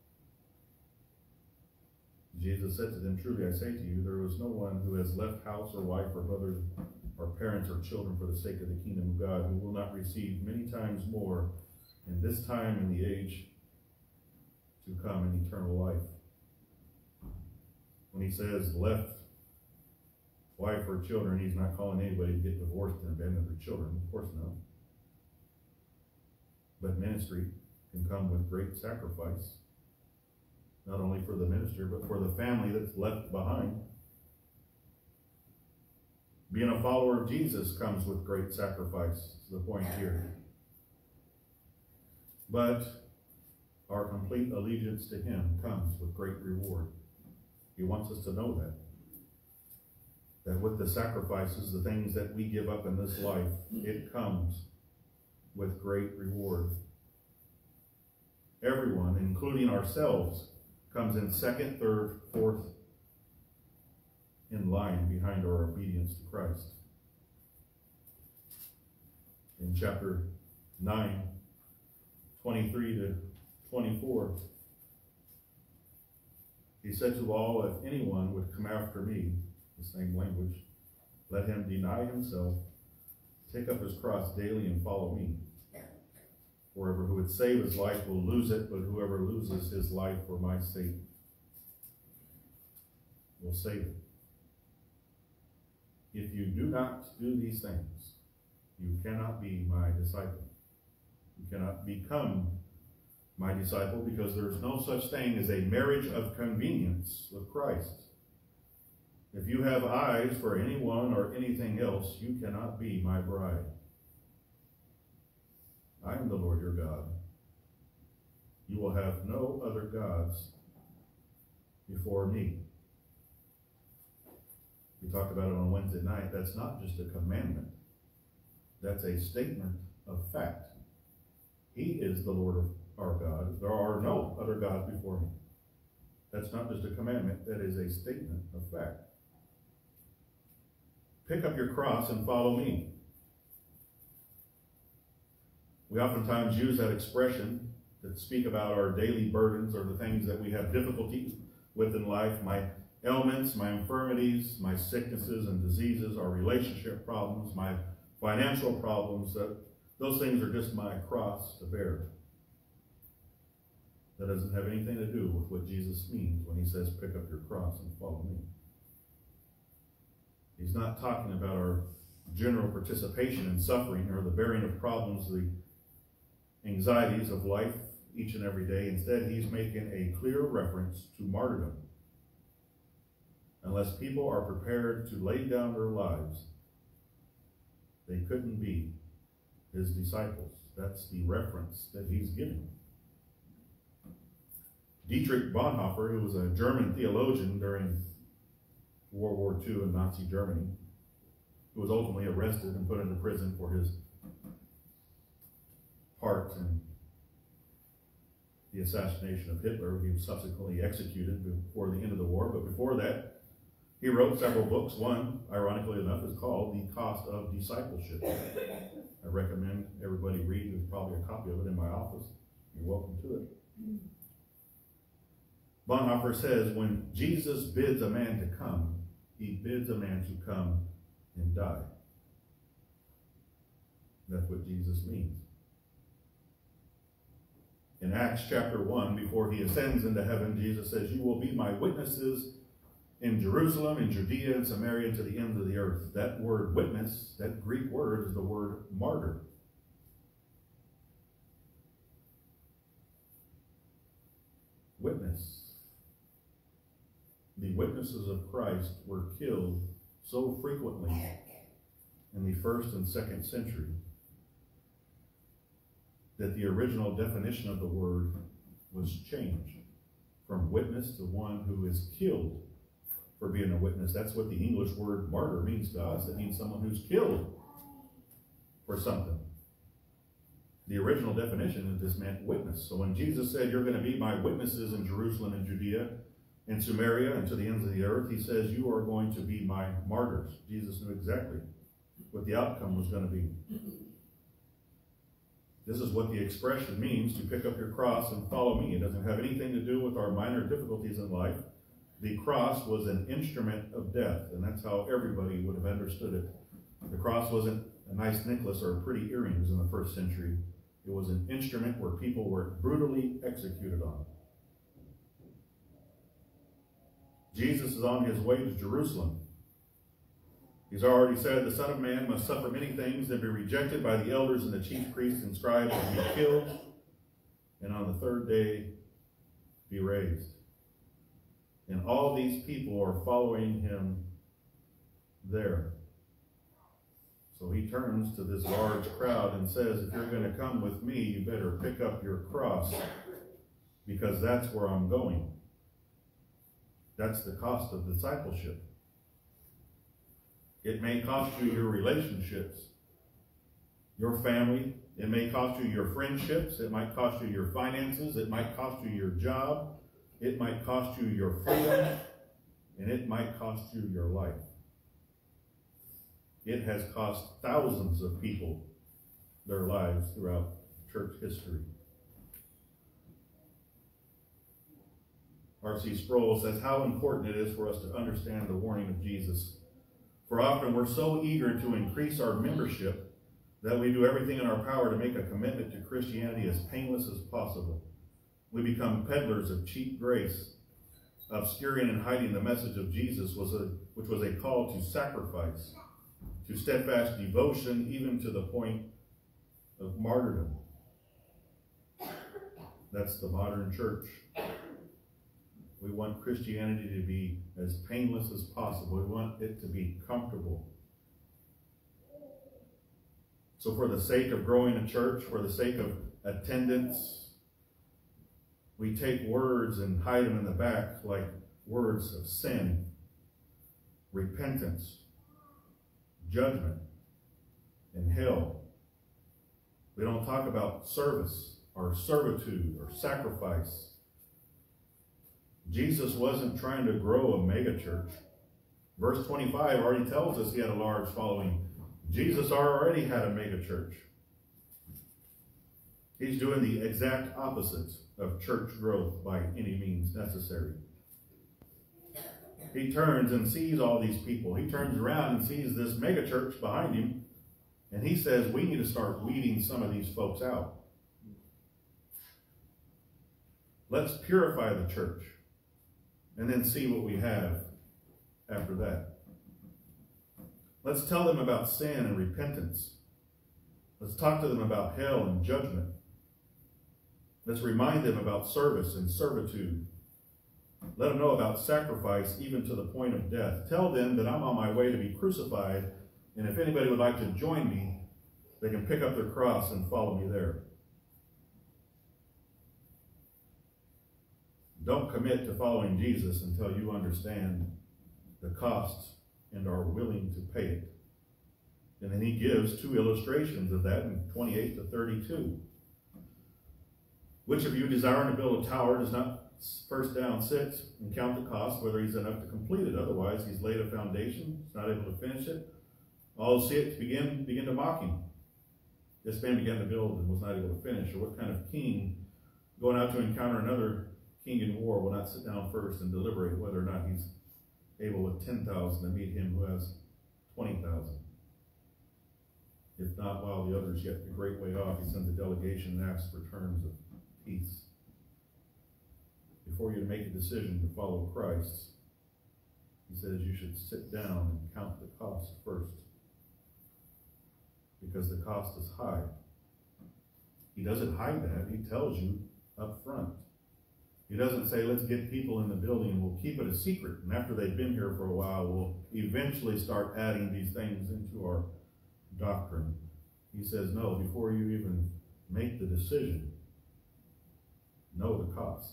Jesus said to them, truly I say to you, there is no one who has left house or wife or brothers or parents or children for the sake of the kingdom of God who will not receive many times more in this time and the age to come in eternal life. When he says left wife or children, he's not calling anybody to get divorced and abandon their children. Of course not. But ministry can come with great sacrifice, not only for the minister, but for the family that's left behind. Being a follower of Jesus comes with great sacrifice, is the point here. But our complete allegiance to him comes with great reward. He wants us to know that. That with the sacrifices, the things that we give up in this life, it comes with great reward. Everyone, including ourselves, comes in second, third, fourth in line behind our obedience to Christ. In chapter 9, 23 to 24, he said to all, if anyone would come after me, the same language, let him deny himself, take up his cross daily and follow me. For whoever who would save his life will lose it, but whoever loses his life for my sake will save it. If you do not do these things, you cannot be my disciple. You cannot become my disciple, because there is no such thing as a marriage of convenience with Christ. If you have eyes for anyone or anything else, you cannot be my bride. I am the Lord your God. You will have no other gods before me. We talked about it on Wednesday night. That's not just a commandment. That's a statement of fact. He is the Lord of our God. There are no other gods before me. That's not just a commandment. That is a statement of fact. Pick up your cross and follow me. We oftentimes use that expression to speak about our daily burdens or the things that we have difficulties with in life. My ailments, my infirmities, my sicknesses and diseases, our relationship problems, my financial problems, those things are just my cross to bear. That doesn't have anything to do with what Jesus means when he says, pick up your cross and follow me. He's not talking about our general participation in suffering or the bearing of problems, the anxieties of life each and every day. Instead, he's making a clear reference to martyrdom. Unless people are prepared to lay down their lives, they couldn't be his disciples. That's the reference that he's giving. Dietrich Bonhoeffer, who was a German theologian during World War II in Nazi Germany, who was ultimately arrested and put into prison for his part in the assassination of Hitler. He was subsequently executed before the end of the war, but before that, he wrote several books. One, ironically enough, is called The Cost of Discipleship. I recommend everybody read. There's probably a copy of it in my office. You're welcome to it. Bonhoeffer says, when Jesus bids a man to come, he bids a man to come and die. That's what Jesus means. In Acts chapter 1, before he ascends into heaven, Jesus says, you will be my witnesses in Jerusalem, in Judea, and Samaria, and to the ends of the earth. That word witness, that Greek word, is the word martyr. Witness. The witnesses of Christ were killed so frequently in the 1st and 2nd century that the original definition of the word was changed from witness to one who is killed for being a witness. That's what the English word martyr means to us. It means someone who's killed for something. The original definition is this meant witness. So when Jesus said, you're going to be my witnesses in Jerusalem and Judea and Samaria and to the ends of the earth, he says, you are going to be my martyrs. Jesus knew exactly what the outcome was going to be. This is what the expression means, to pick up your cross and follow me. It doesn't have anything to do with our minor difficulties in life. The cross was an instrument of death, and that's how everybody would have understood it. The cross wasn't a nice necklace or pretty earrings in the first century. It was an instrument where people were brutally executed on. Jesus is on his way to Jerusalem. He's already said the Son of Man must suffer many things and be rejected by the elders and the chief priests and scribes and be killed, and on the third day be raised. And all these people are following him there. So he turns to this large crowd and says, if you're going to come with me, you better pick up your cross, because that's where I'm going. That's the cost of discipleship. It may cost you your relationships, your family. It may cost you your friendships. It might cost you your finances. It might cost you your job. It might cost you your freedom. And it might cost you your life. It has cost thousands of people their lives throughout church history. R.C. Sproul says how important it is for us to understand the warning of Jesus. For often we're so eager to increase our membership that we do everything in our power to make a commitment to Christianity as painless as possible. We become peddlers of cheap grace, obscuring and hiding the message of Jesus, which was a call to sacrifice, to steadfast devotion, even to the point of martyrdom. That's the modern church. We want Christianity to be as painless as possible. We want it to be comfortable. So for the sake of growing a church, for the sake of attendance, we take words and hide them in the back like words of sin, repentance, judgment, and hell. We don't talk about service or servitude or sacrifice. Jesus wasn't trying to grow a megachurch. Verse 25 already tells us he had a large following. Jesus already had a megachurch. He's doing the exact opposite of church growth by any means necessary. He turns and sees all these people. He turns around and sees this megachurch behind him, and he says, we need to start weeding some of these folks out. Let's purify the church. And then see what we have after that. Let's tell them about sin and repentance. Let's talk to them about hell and judgment. Let's remind them about service and servitude. Let them know about sacrifice, even to the point of death. Tell them that I'm on my way to be crucified, and if anybody would like to join me, they can pick up their cross and follow me there. Don't commit to following Jesus until you understand the costs and are willing to pay it. And then he gives two illustrations of that in 28 to 32. Which of you desiring to build a tower does not first down sit and count the cost, whether he's enough to complete it? Otherwise, he's laid a foundation, he's not able to finish it. All who see it begin to mock him. This man began to build and was not able to finish. Or what kind of king going out to encounter another king in war will not sit down first and deliberate whether or not he's able with 10,000 to meet him who has 20,000? If not, while the others yet a great way off, he sends a delegation and asks for terms of peace. Before you make a decision to follow Christ, he says you should sit down and count the cost first, because the cost is high. He doesn't hide that. He tells you up front. He doesn't say, let's get people in the building and we'll keep it a secret, and after they've been here for a while, we'll eventually start adding these things into our doctrine. He says, no, before you even make the decision, know the cost.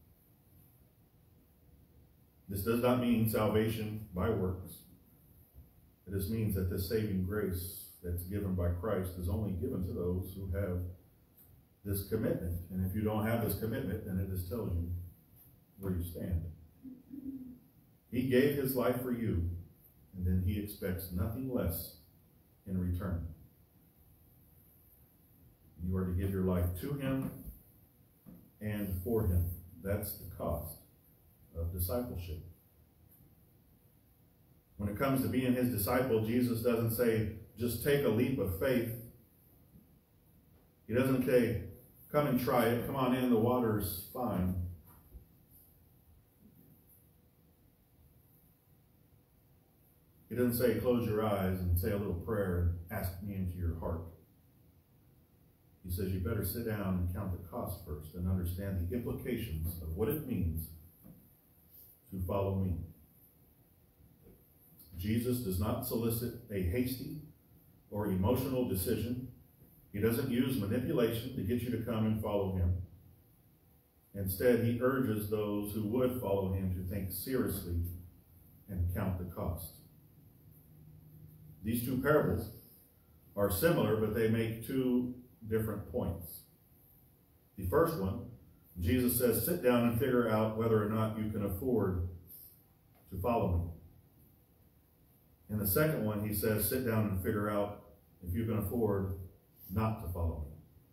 This does not mean salvation by works. It just means that this saving grace that's given by Christ is only given to those who have this commitment. And if you don't have this commitment, then it just tells you where you stand. He gave his life for you, and then he expects nothing less in return. You are to give your life to him and for him. That's the cost of discipleship. When it comes to being his disciple, Jesus doesn't say, just take a leap of faith. He doesn't say, come and try it. Come on in, the water's fine. He doesn't say, close your eyes and say a little prayer and ask me into your heart. He says, you better sit down and count the cost first and understand the implications of what it means to follow me. Jesus does not solicit a hasty or emotional decision. He doesn't use manipulation to get you to come and follow him. Instead, he urges those who would follow him to think seriously and count the cost. These two parables are similar, but they make two different points. The first one, Jesus says, sit down and figure out whether or not you can afford to follow me. In the second one, he says, sit down and figure out if you can afford not to follow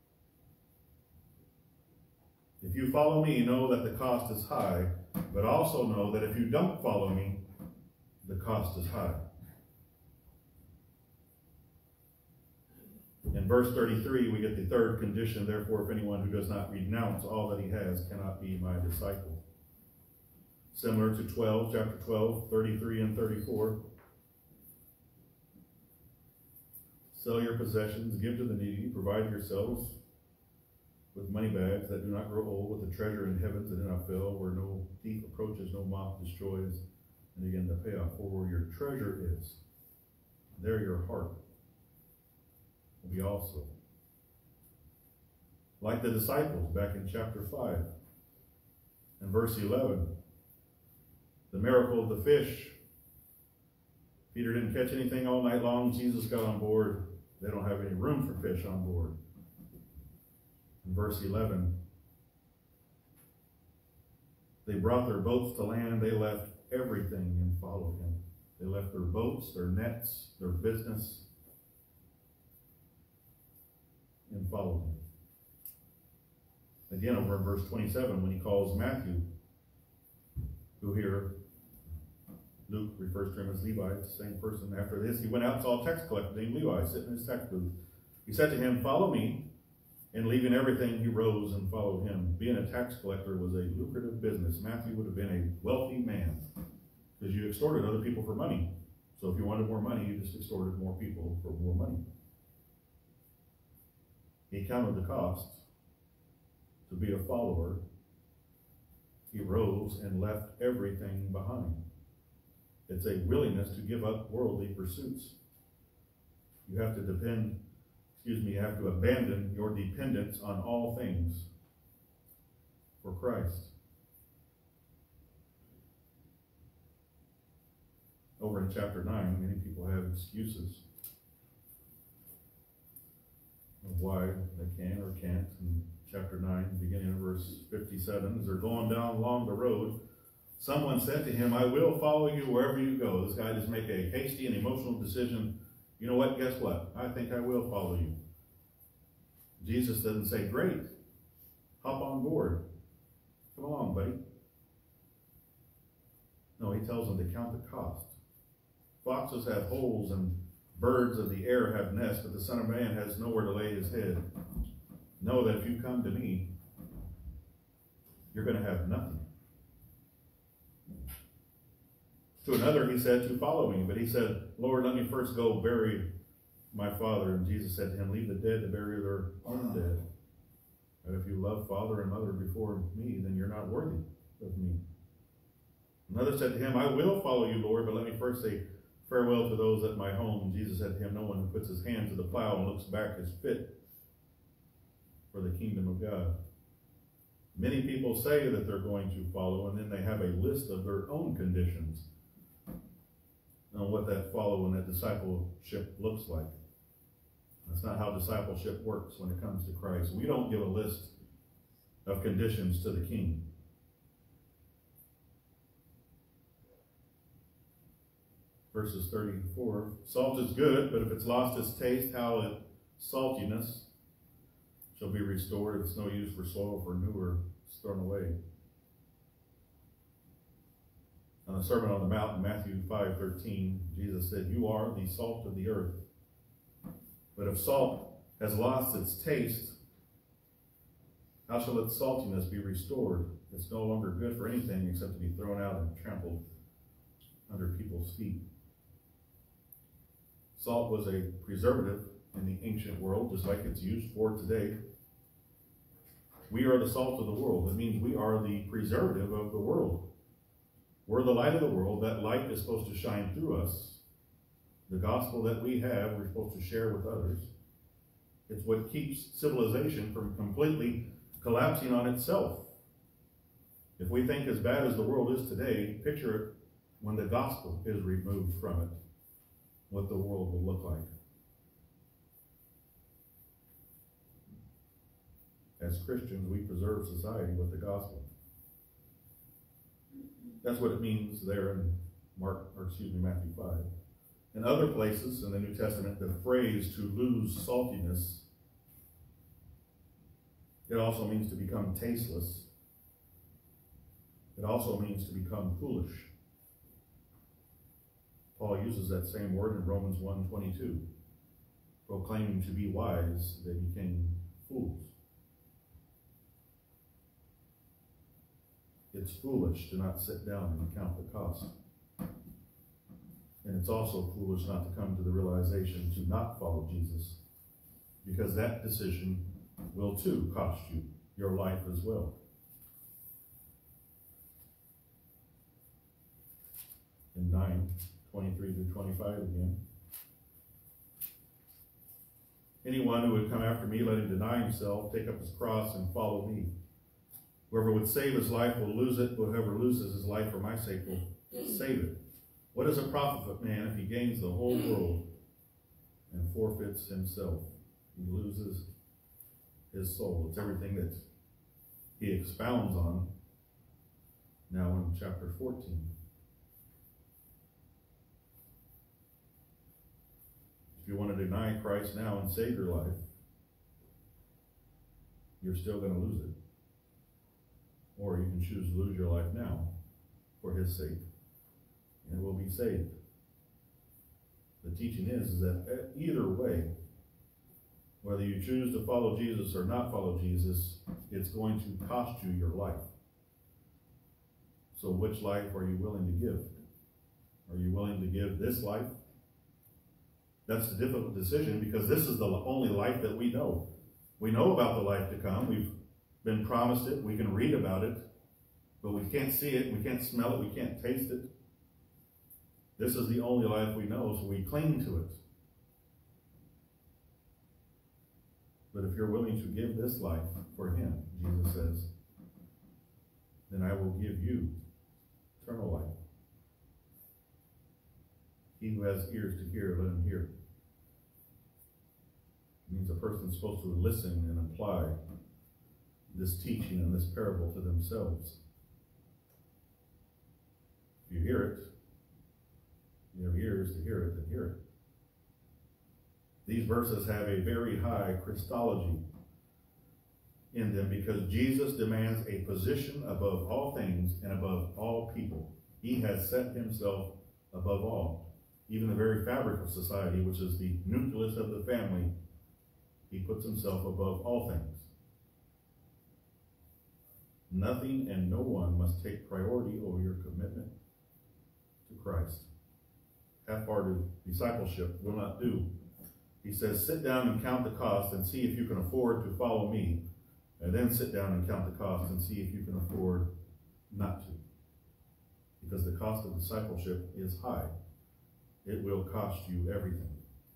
me. If you follow me, know that the cost is high, but also know that if you don't follow me, the cost is high. In verse 33, we get the third condition, therefore, if anyone who does not renounce all that he has cannot be my disciple. Similar to chapter 12, 33 and 34. Sell your possessions, give to the needy, provide yourselves with money bags that do not grow old, with a treasure in heavens that do not fail, where no thief approaches, no moth destroys. And again, the payoff, for where your treasure is, there your heart will be also. Like the disciples back in chapter 5 and verse 11, the miracle of the fish. Peter didn't catch anything all night long. Jesus got on board. They don't have any room for fish on board. In verse 11, they brought their boats to land. They left everything and followed him. They left their boats, their nets, their business, and followed him. Again, over in verse 27, when he calls Matthew, who here Luke refers to him as Levi, it's the same person. After this, he went out and saw a tax collector named Levi sitting in his tax booth. He said to him, follow me. And leaving everything, he rose and followed him. Being a tax collector was a lucrative business. Matthew would have been a wealthy man because you extorted other people for money. So if you wanted more money, you just extorted more people for more money. He counted the cost to be a follower. He rose and left everything behind. It's a willingness to give up worldly pursuits. You have to you have to abandon your dependence on all things for Christ. Over in chapter 9, many people have excuses of why they can or can't. In chapter 9, beginning of verse 57, as they're going down along the road, someone said to him, I will follow you wherever you go. This guy just make a hasty and emotional decision. You know what? Guess what? I think I will follow you. Jesus doesn't say, great, hop on board. Come along, buddy. No, he tells them to count the cost. Foxes have holes and birds of the air have nests, but the Son of Man has nowhere to lay his head. Know that if you come to me, you're going to have nothing. To another he said to follow me, but he said, Lord, let me first go bury my father. And Jesus said to him, leave the dead to bury their own dead. And if you love father and mother before me, then you're not worthy of me. Another said to him, I will follow you, Lord, but let me first say farewell to those at my home. And Jesus said to him, no one who puts his hand to the plow and looks back is fit for the kingdom of God. Many people say that they're going to follow, and then they have a list of their own conditions on what that follow and that discipleship looks like. That's not how discipleship works when it comes to Christ. We don't give a list of conditions to the King. Verses 34, salt is good, but if it's lost its taste, how its saltiness? shall be restored. It's no use for soil for newer, it's thrown away. On the Sermon on the Mount in Matthew 5:13, Jesus said, "You are the salt of the earth. But if salt has lost its taste, how shall its saltiness be restored? It's no longer good for anything except to be thrown out and trampled under people's feet." Salt was a preservative in the ancient world, just like it's used for today. We are the salt of the world. It means we are the preservative of the world. We're the light of the world. That light is supposed to shine through us. The gospel that we have, we're supposed to share with others. It's what keeps civilization from completely collapsing on itself. If we think as bad as the world is today, picture it when the gospel is removed from it, what the world will look like. As Christians, we preserve society with the gospel. That's what it means there in Matthew 5. In other places in the New Testament, the phrase to lose saltiness, it also means to become tasteless. It also means to become foolish. Paul uses that same word in Romans 1:22. Proclaiming to be wise, they became fools. It's foolish to not sit down and count the cost. And it's also foolish not to come to the realization to not follow Jesus, because that decision will too cost you your life as well. In 9:23-25 again. "Anyone who would come after me, let him deny himself, take up his cross, and follow me. Whoever would save his life will lose it, but whoever loses his life for my sake will save it. What does it profit man if he gains the whole world and forfeits himself?" He loses his soul. It's everything that he expounds on now in chapter 14. If you want to deny Christ now and save your life, you're still going to lose it. Or you can choose to lose your life now for his sake, and will be saved. The teaching is that either way, whether you choose to follow Jesus or not follow Jesus, it's going to cost you your life. So which life are you willing to give? Are you willing to give this life? That's a difficult decision, because this is the only life that we know. We know about the life to come. We've been promised it. We can read about it, but we can't see it. We can't smell it. We can't taste it. This is the only life we know, so we cling to it. But if you're willing to give this life for him, Jesus says, then I will give you eternal life. He who has ears to hear, let him hear. It means a person's supposed to listen and apply this teaching and this parable to themselves. If you hear it, you have ears to hear it, then hear it. These verses have a very high Christology in them, because Jesus demands a position above all things and above all people. He has set himself above all. Even the very fabric of society, which is the nucleus of the family, he puts himself above all things. Nothing and no one must take priority over your commitment to Christ. Half-hearted discipleship will not do. He says, sit down and count the cost and see if you can afford to follow me. And then sit down and count the cost and see if you can afford not to. Because the cost of discipleship is high. It will cost you everything.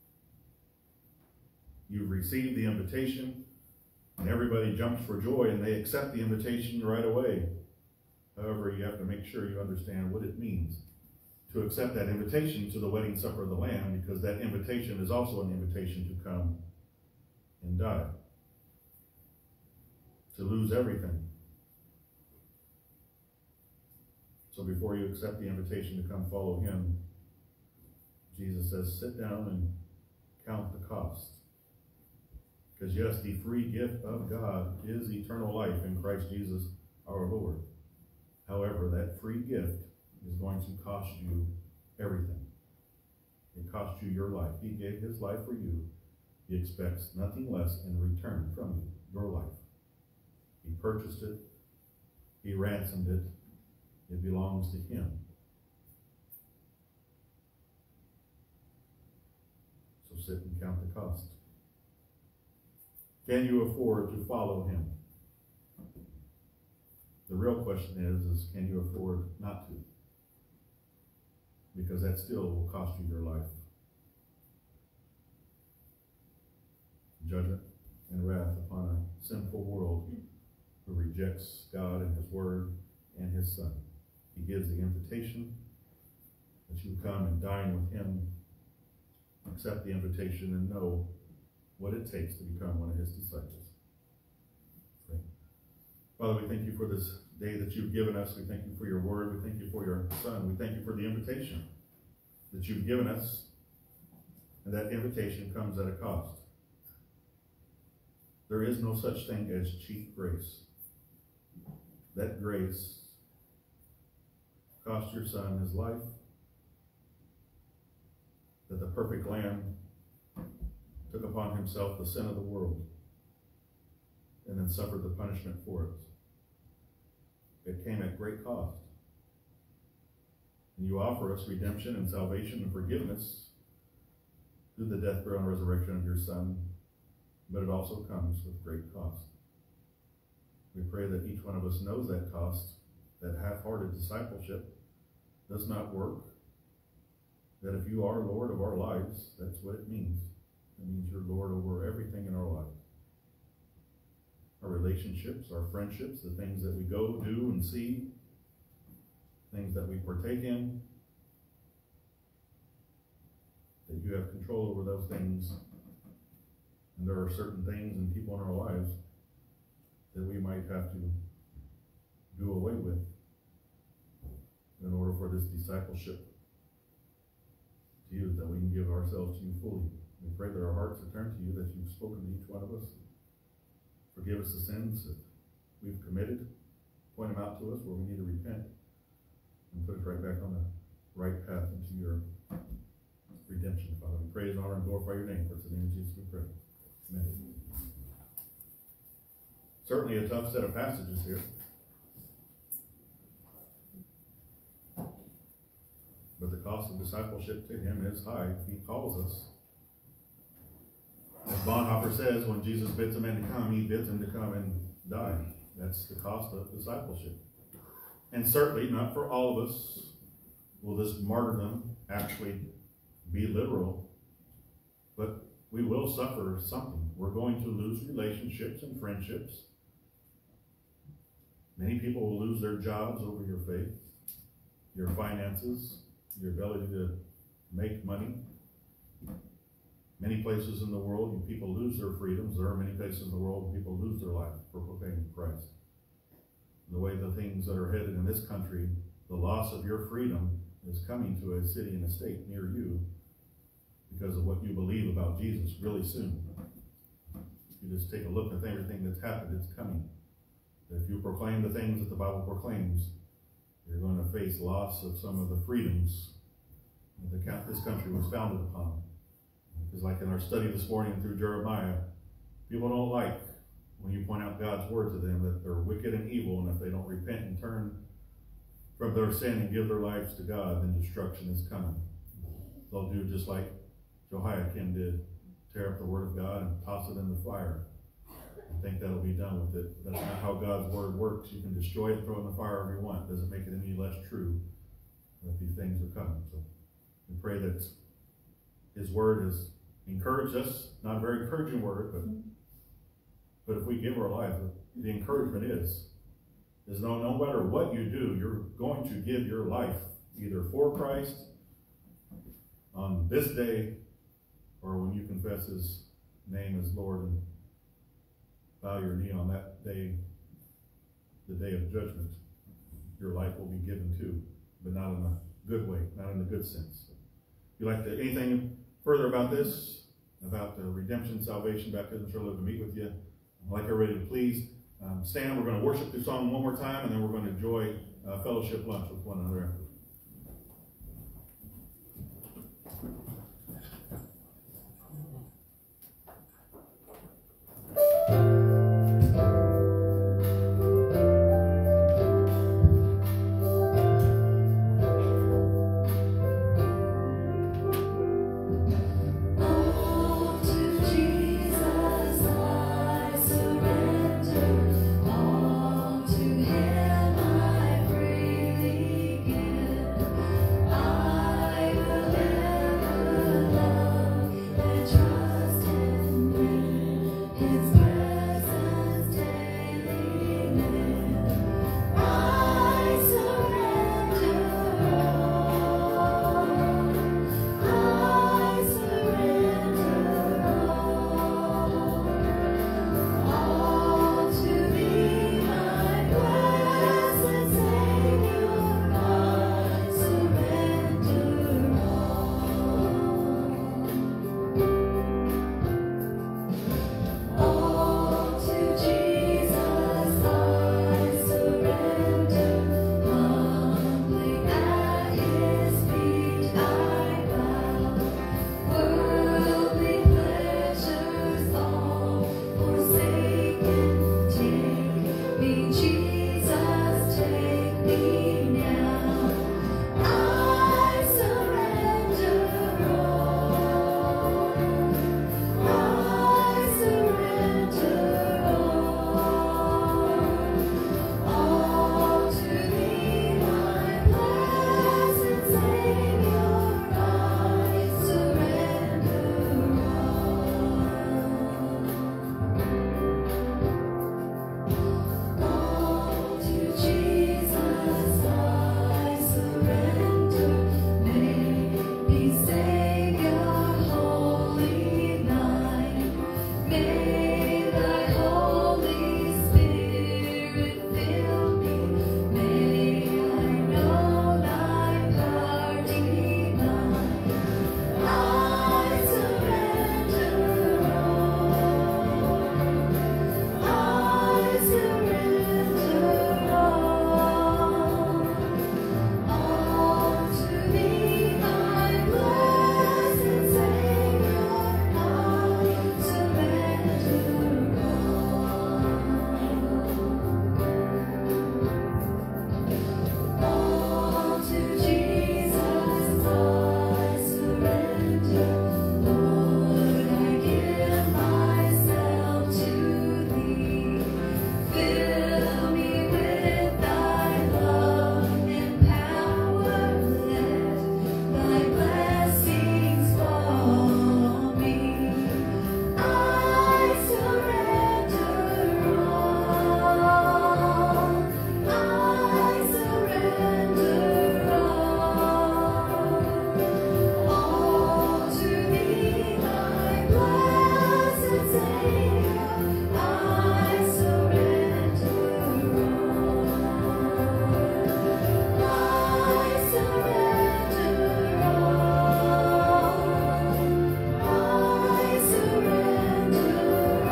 You've received the invitation, and everybody jumps for joy, and they accept the invitation right away. However, you have to make sure you understand what it means to accept that invitation to the wedding supper of the Lamb, because that invitation is also an invitation to come and die, to lose everything. So before you accept the invitation to come follow him, Jesus says, sit down and count the cost. Because yes, the free gift of God is eternal life in Christ Jesus our Lord. However, that free gift is going to cost you everything. It cost you your life. He gave his life for you. He expects nothing less in return from you, your life. He purchased it. He ransomed it. It belongs to him. So sit and count the cost. Can you afford to follow him? The real question is can you afford not to? Because that still will cost you your life. Judgment and wrath upon a sinful world who rejects God and his word and his son. He gives the invitation that you come and dine with him, accept the invitation, and know what it takes to become one of his disciples. Okay. Father, we thank you for this day that you've given us. We thank you for your word. We thank you for your son. We thank you for the invitation that you've given us. And that invitation comes at a cost. There is no such thing as cheap grace. That grace cost your son his life, that the perfect Lamb took upon himself the sin of the world and then suffered the punishment for it. It came at great cost. And you offer us redemption and salvation and forgiveness through the death, burial, and resurrection of your son, but it also comes with great cost. We pray that each one of us knows that cost, that half-hearted discipleship does not work, that if you are Lord of our lives, that's what it means. It means you're Lord over everything in our life. Our relationships, our friendships, the things that we go, do, and see, things that we partake in, that you have control over those things. And there are certain things and people in our lives that we might have to do away with in order for this discipleship to you, that we can give ourselves to you fully. We pray that our hearts are turned to you, that you've spoken to each one of us. Forgive us the sins that we've committed. Point them out to us where we need to repent, and put us right back on the right path into your redemption, Father. We praise, honor, and glorify your name. For it's in the name of Jesus we pray. Amen. Certainly a tough set of passages here. But the cost of discipleship to him is high. He calls us. As Bonhoeffer says, when Jesus bids a man to come, he bids him to come and die. That's the cost of discipleship. And certainly not for all of us will this martyrdom actually be literal, but we will suffer something. We're going to lose relationships and friendships. Many people will lose their jobs over your faith, your finances, your ability to make money. Many places in the world, people lose their freedoms. There are many places in the world where people lose their life for proclaiming Christ. The way the things that are headed in this country, the loss of your freedom is coming to a city and a state near you because of what you believe about Jesus really soon. If you just take a look at everything that's happened, it's coming. If you proclaim the things that the Bible proclaims, you're going to face loss of some of the freedoms that this country was founded upon. Because like in our study this morning through Jeremiah, people don't like when you point out God's word to them that they're wicked and evil, and if they don't repent and turn from their sin and give their lives to God, then destruction is coming. They'll do just like Jehoiakim did, tear up the word of God and toss it in the fire. I think that'll be done with it. That's not how God's word works. You can destroy it, throw it in the fire if you want. It doesn't make it any less true that these things are coming. So we pray that his word has encouraged us. Not a very encouraging word, but if we give our life, the encouragement is no matter what you do, you're going to give your life either for Christ on this day or when you confess his name as Lord and bow your knee on that day, the day of judgment. Your life will be given too, but not in a good way, not in a good sense. If you'd like to anything further about this, about the redemption, salvation, baptism, sure love to meet with you. I'd like everybody to please stand. We're going to worship through song one more time, and then we're going to enjoy fellowship lunch with one another. All to Jesus I surrender, all to Him I freely give. I will ever love and trust in Him, His presence daily live. I surrender all. I surrender all to Thee, my blessed Savior. I surrender all to Jesus. I surrender humbly at His feet. I bow. Worldly pleasures all forsaken, take me, Jesus, take me now. I surrender all. I surrender all to Thee, my blessed Savior. I surrender all to Jesus. I surrender. Make me Savior, wholly Thine. May Thy Holy Spirit fill me. May I know Thy power divine. I surrender all. I surrender all to Thee, my blessed Savior. I surrender all to Jesus. I surrender, Lord. I give myself to Thee. Fill me with Thy love and power. Let Thy blessings fall on me. I surrender all. I surrender all to Thee, my blessed Savior. I surrender all. I surrender all. I surrender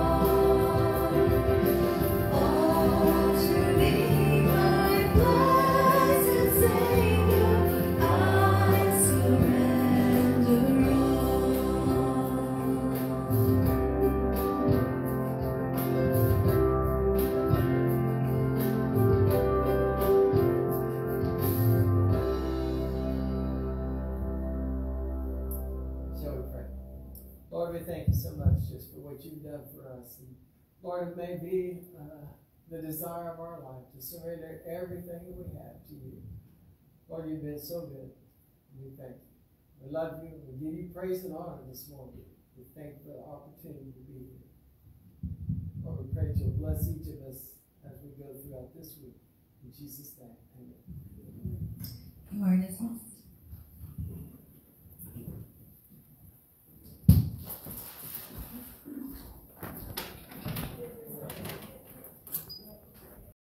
all to Thee, my blessed Savior. I surrender Shall we pray? Lord, we thank you so much just for what you've done for us. And Lord, it may be the desire of our life to surrender everything that we have to you. Lord, you've been so good. We thank you. We love you. We give you praise and honor this morning. We thank you for the opportunity to be here. Lord, we pray that you'll bless each of us as we go throughout this week. In Jesus' name, amen. Awareness.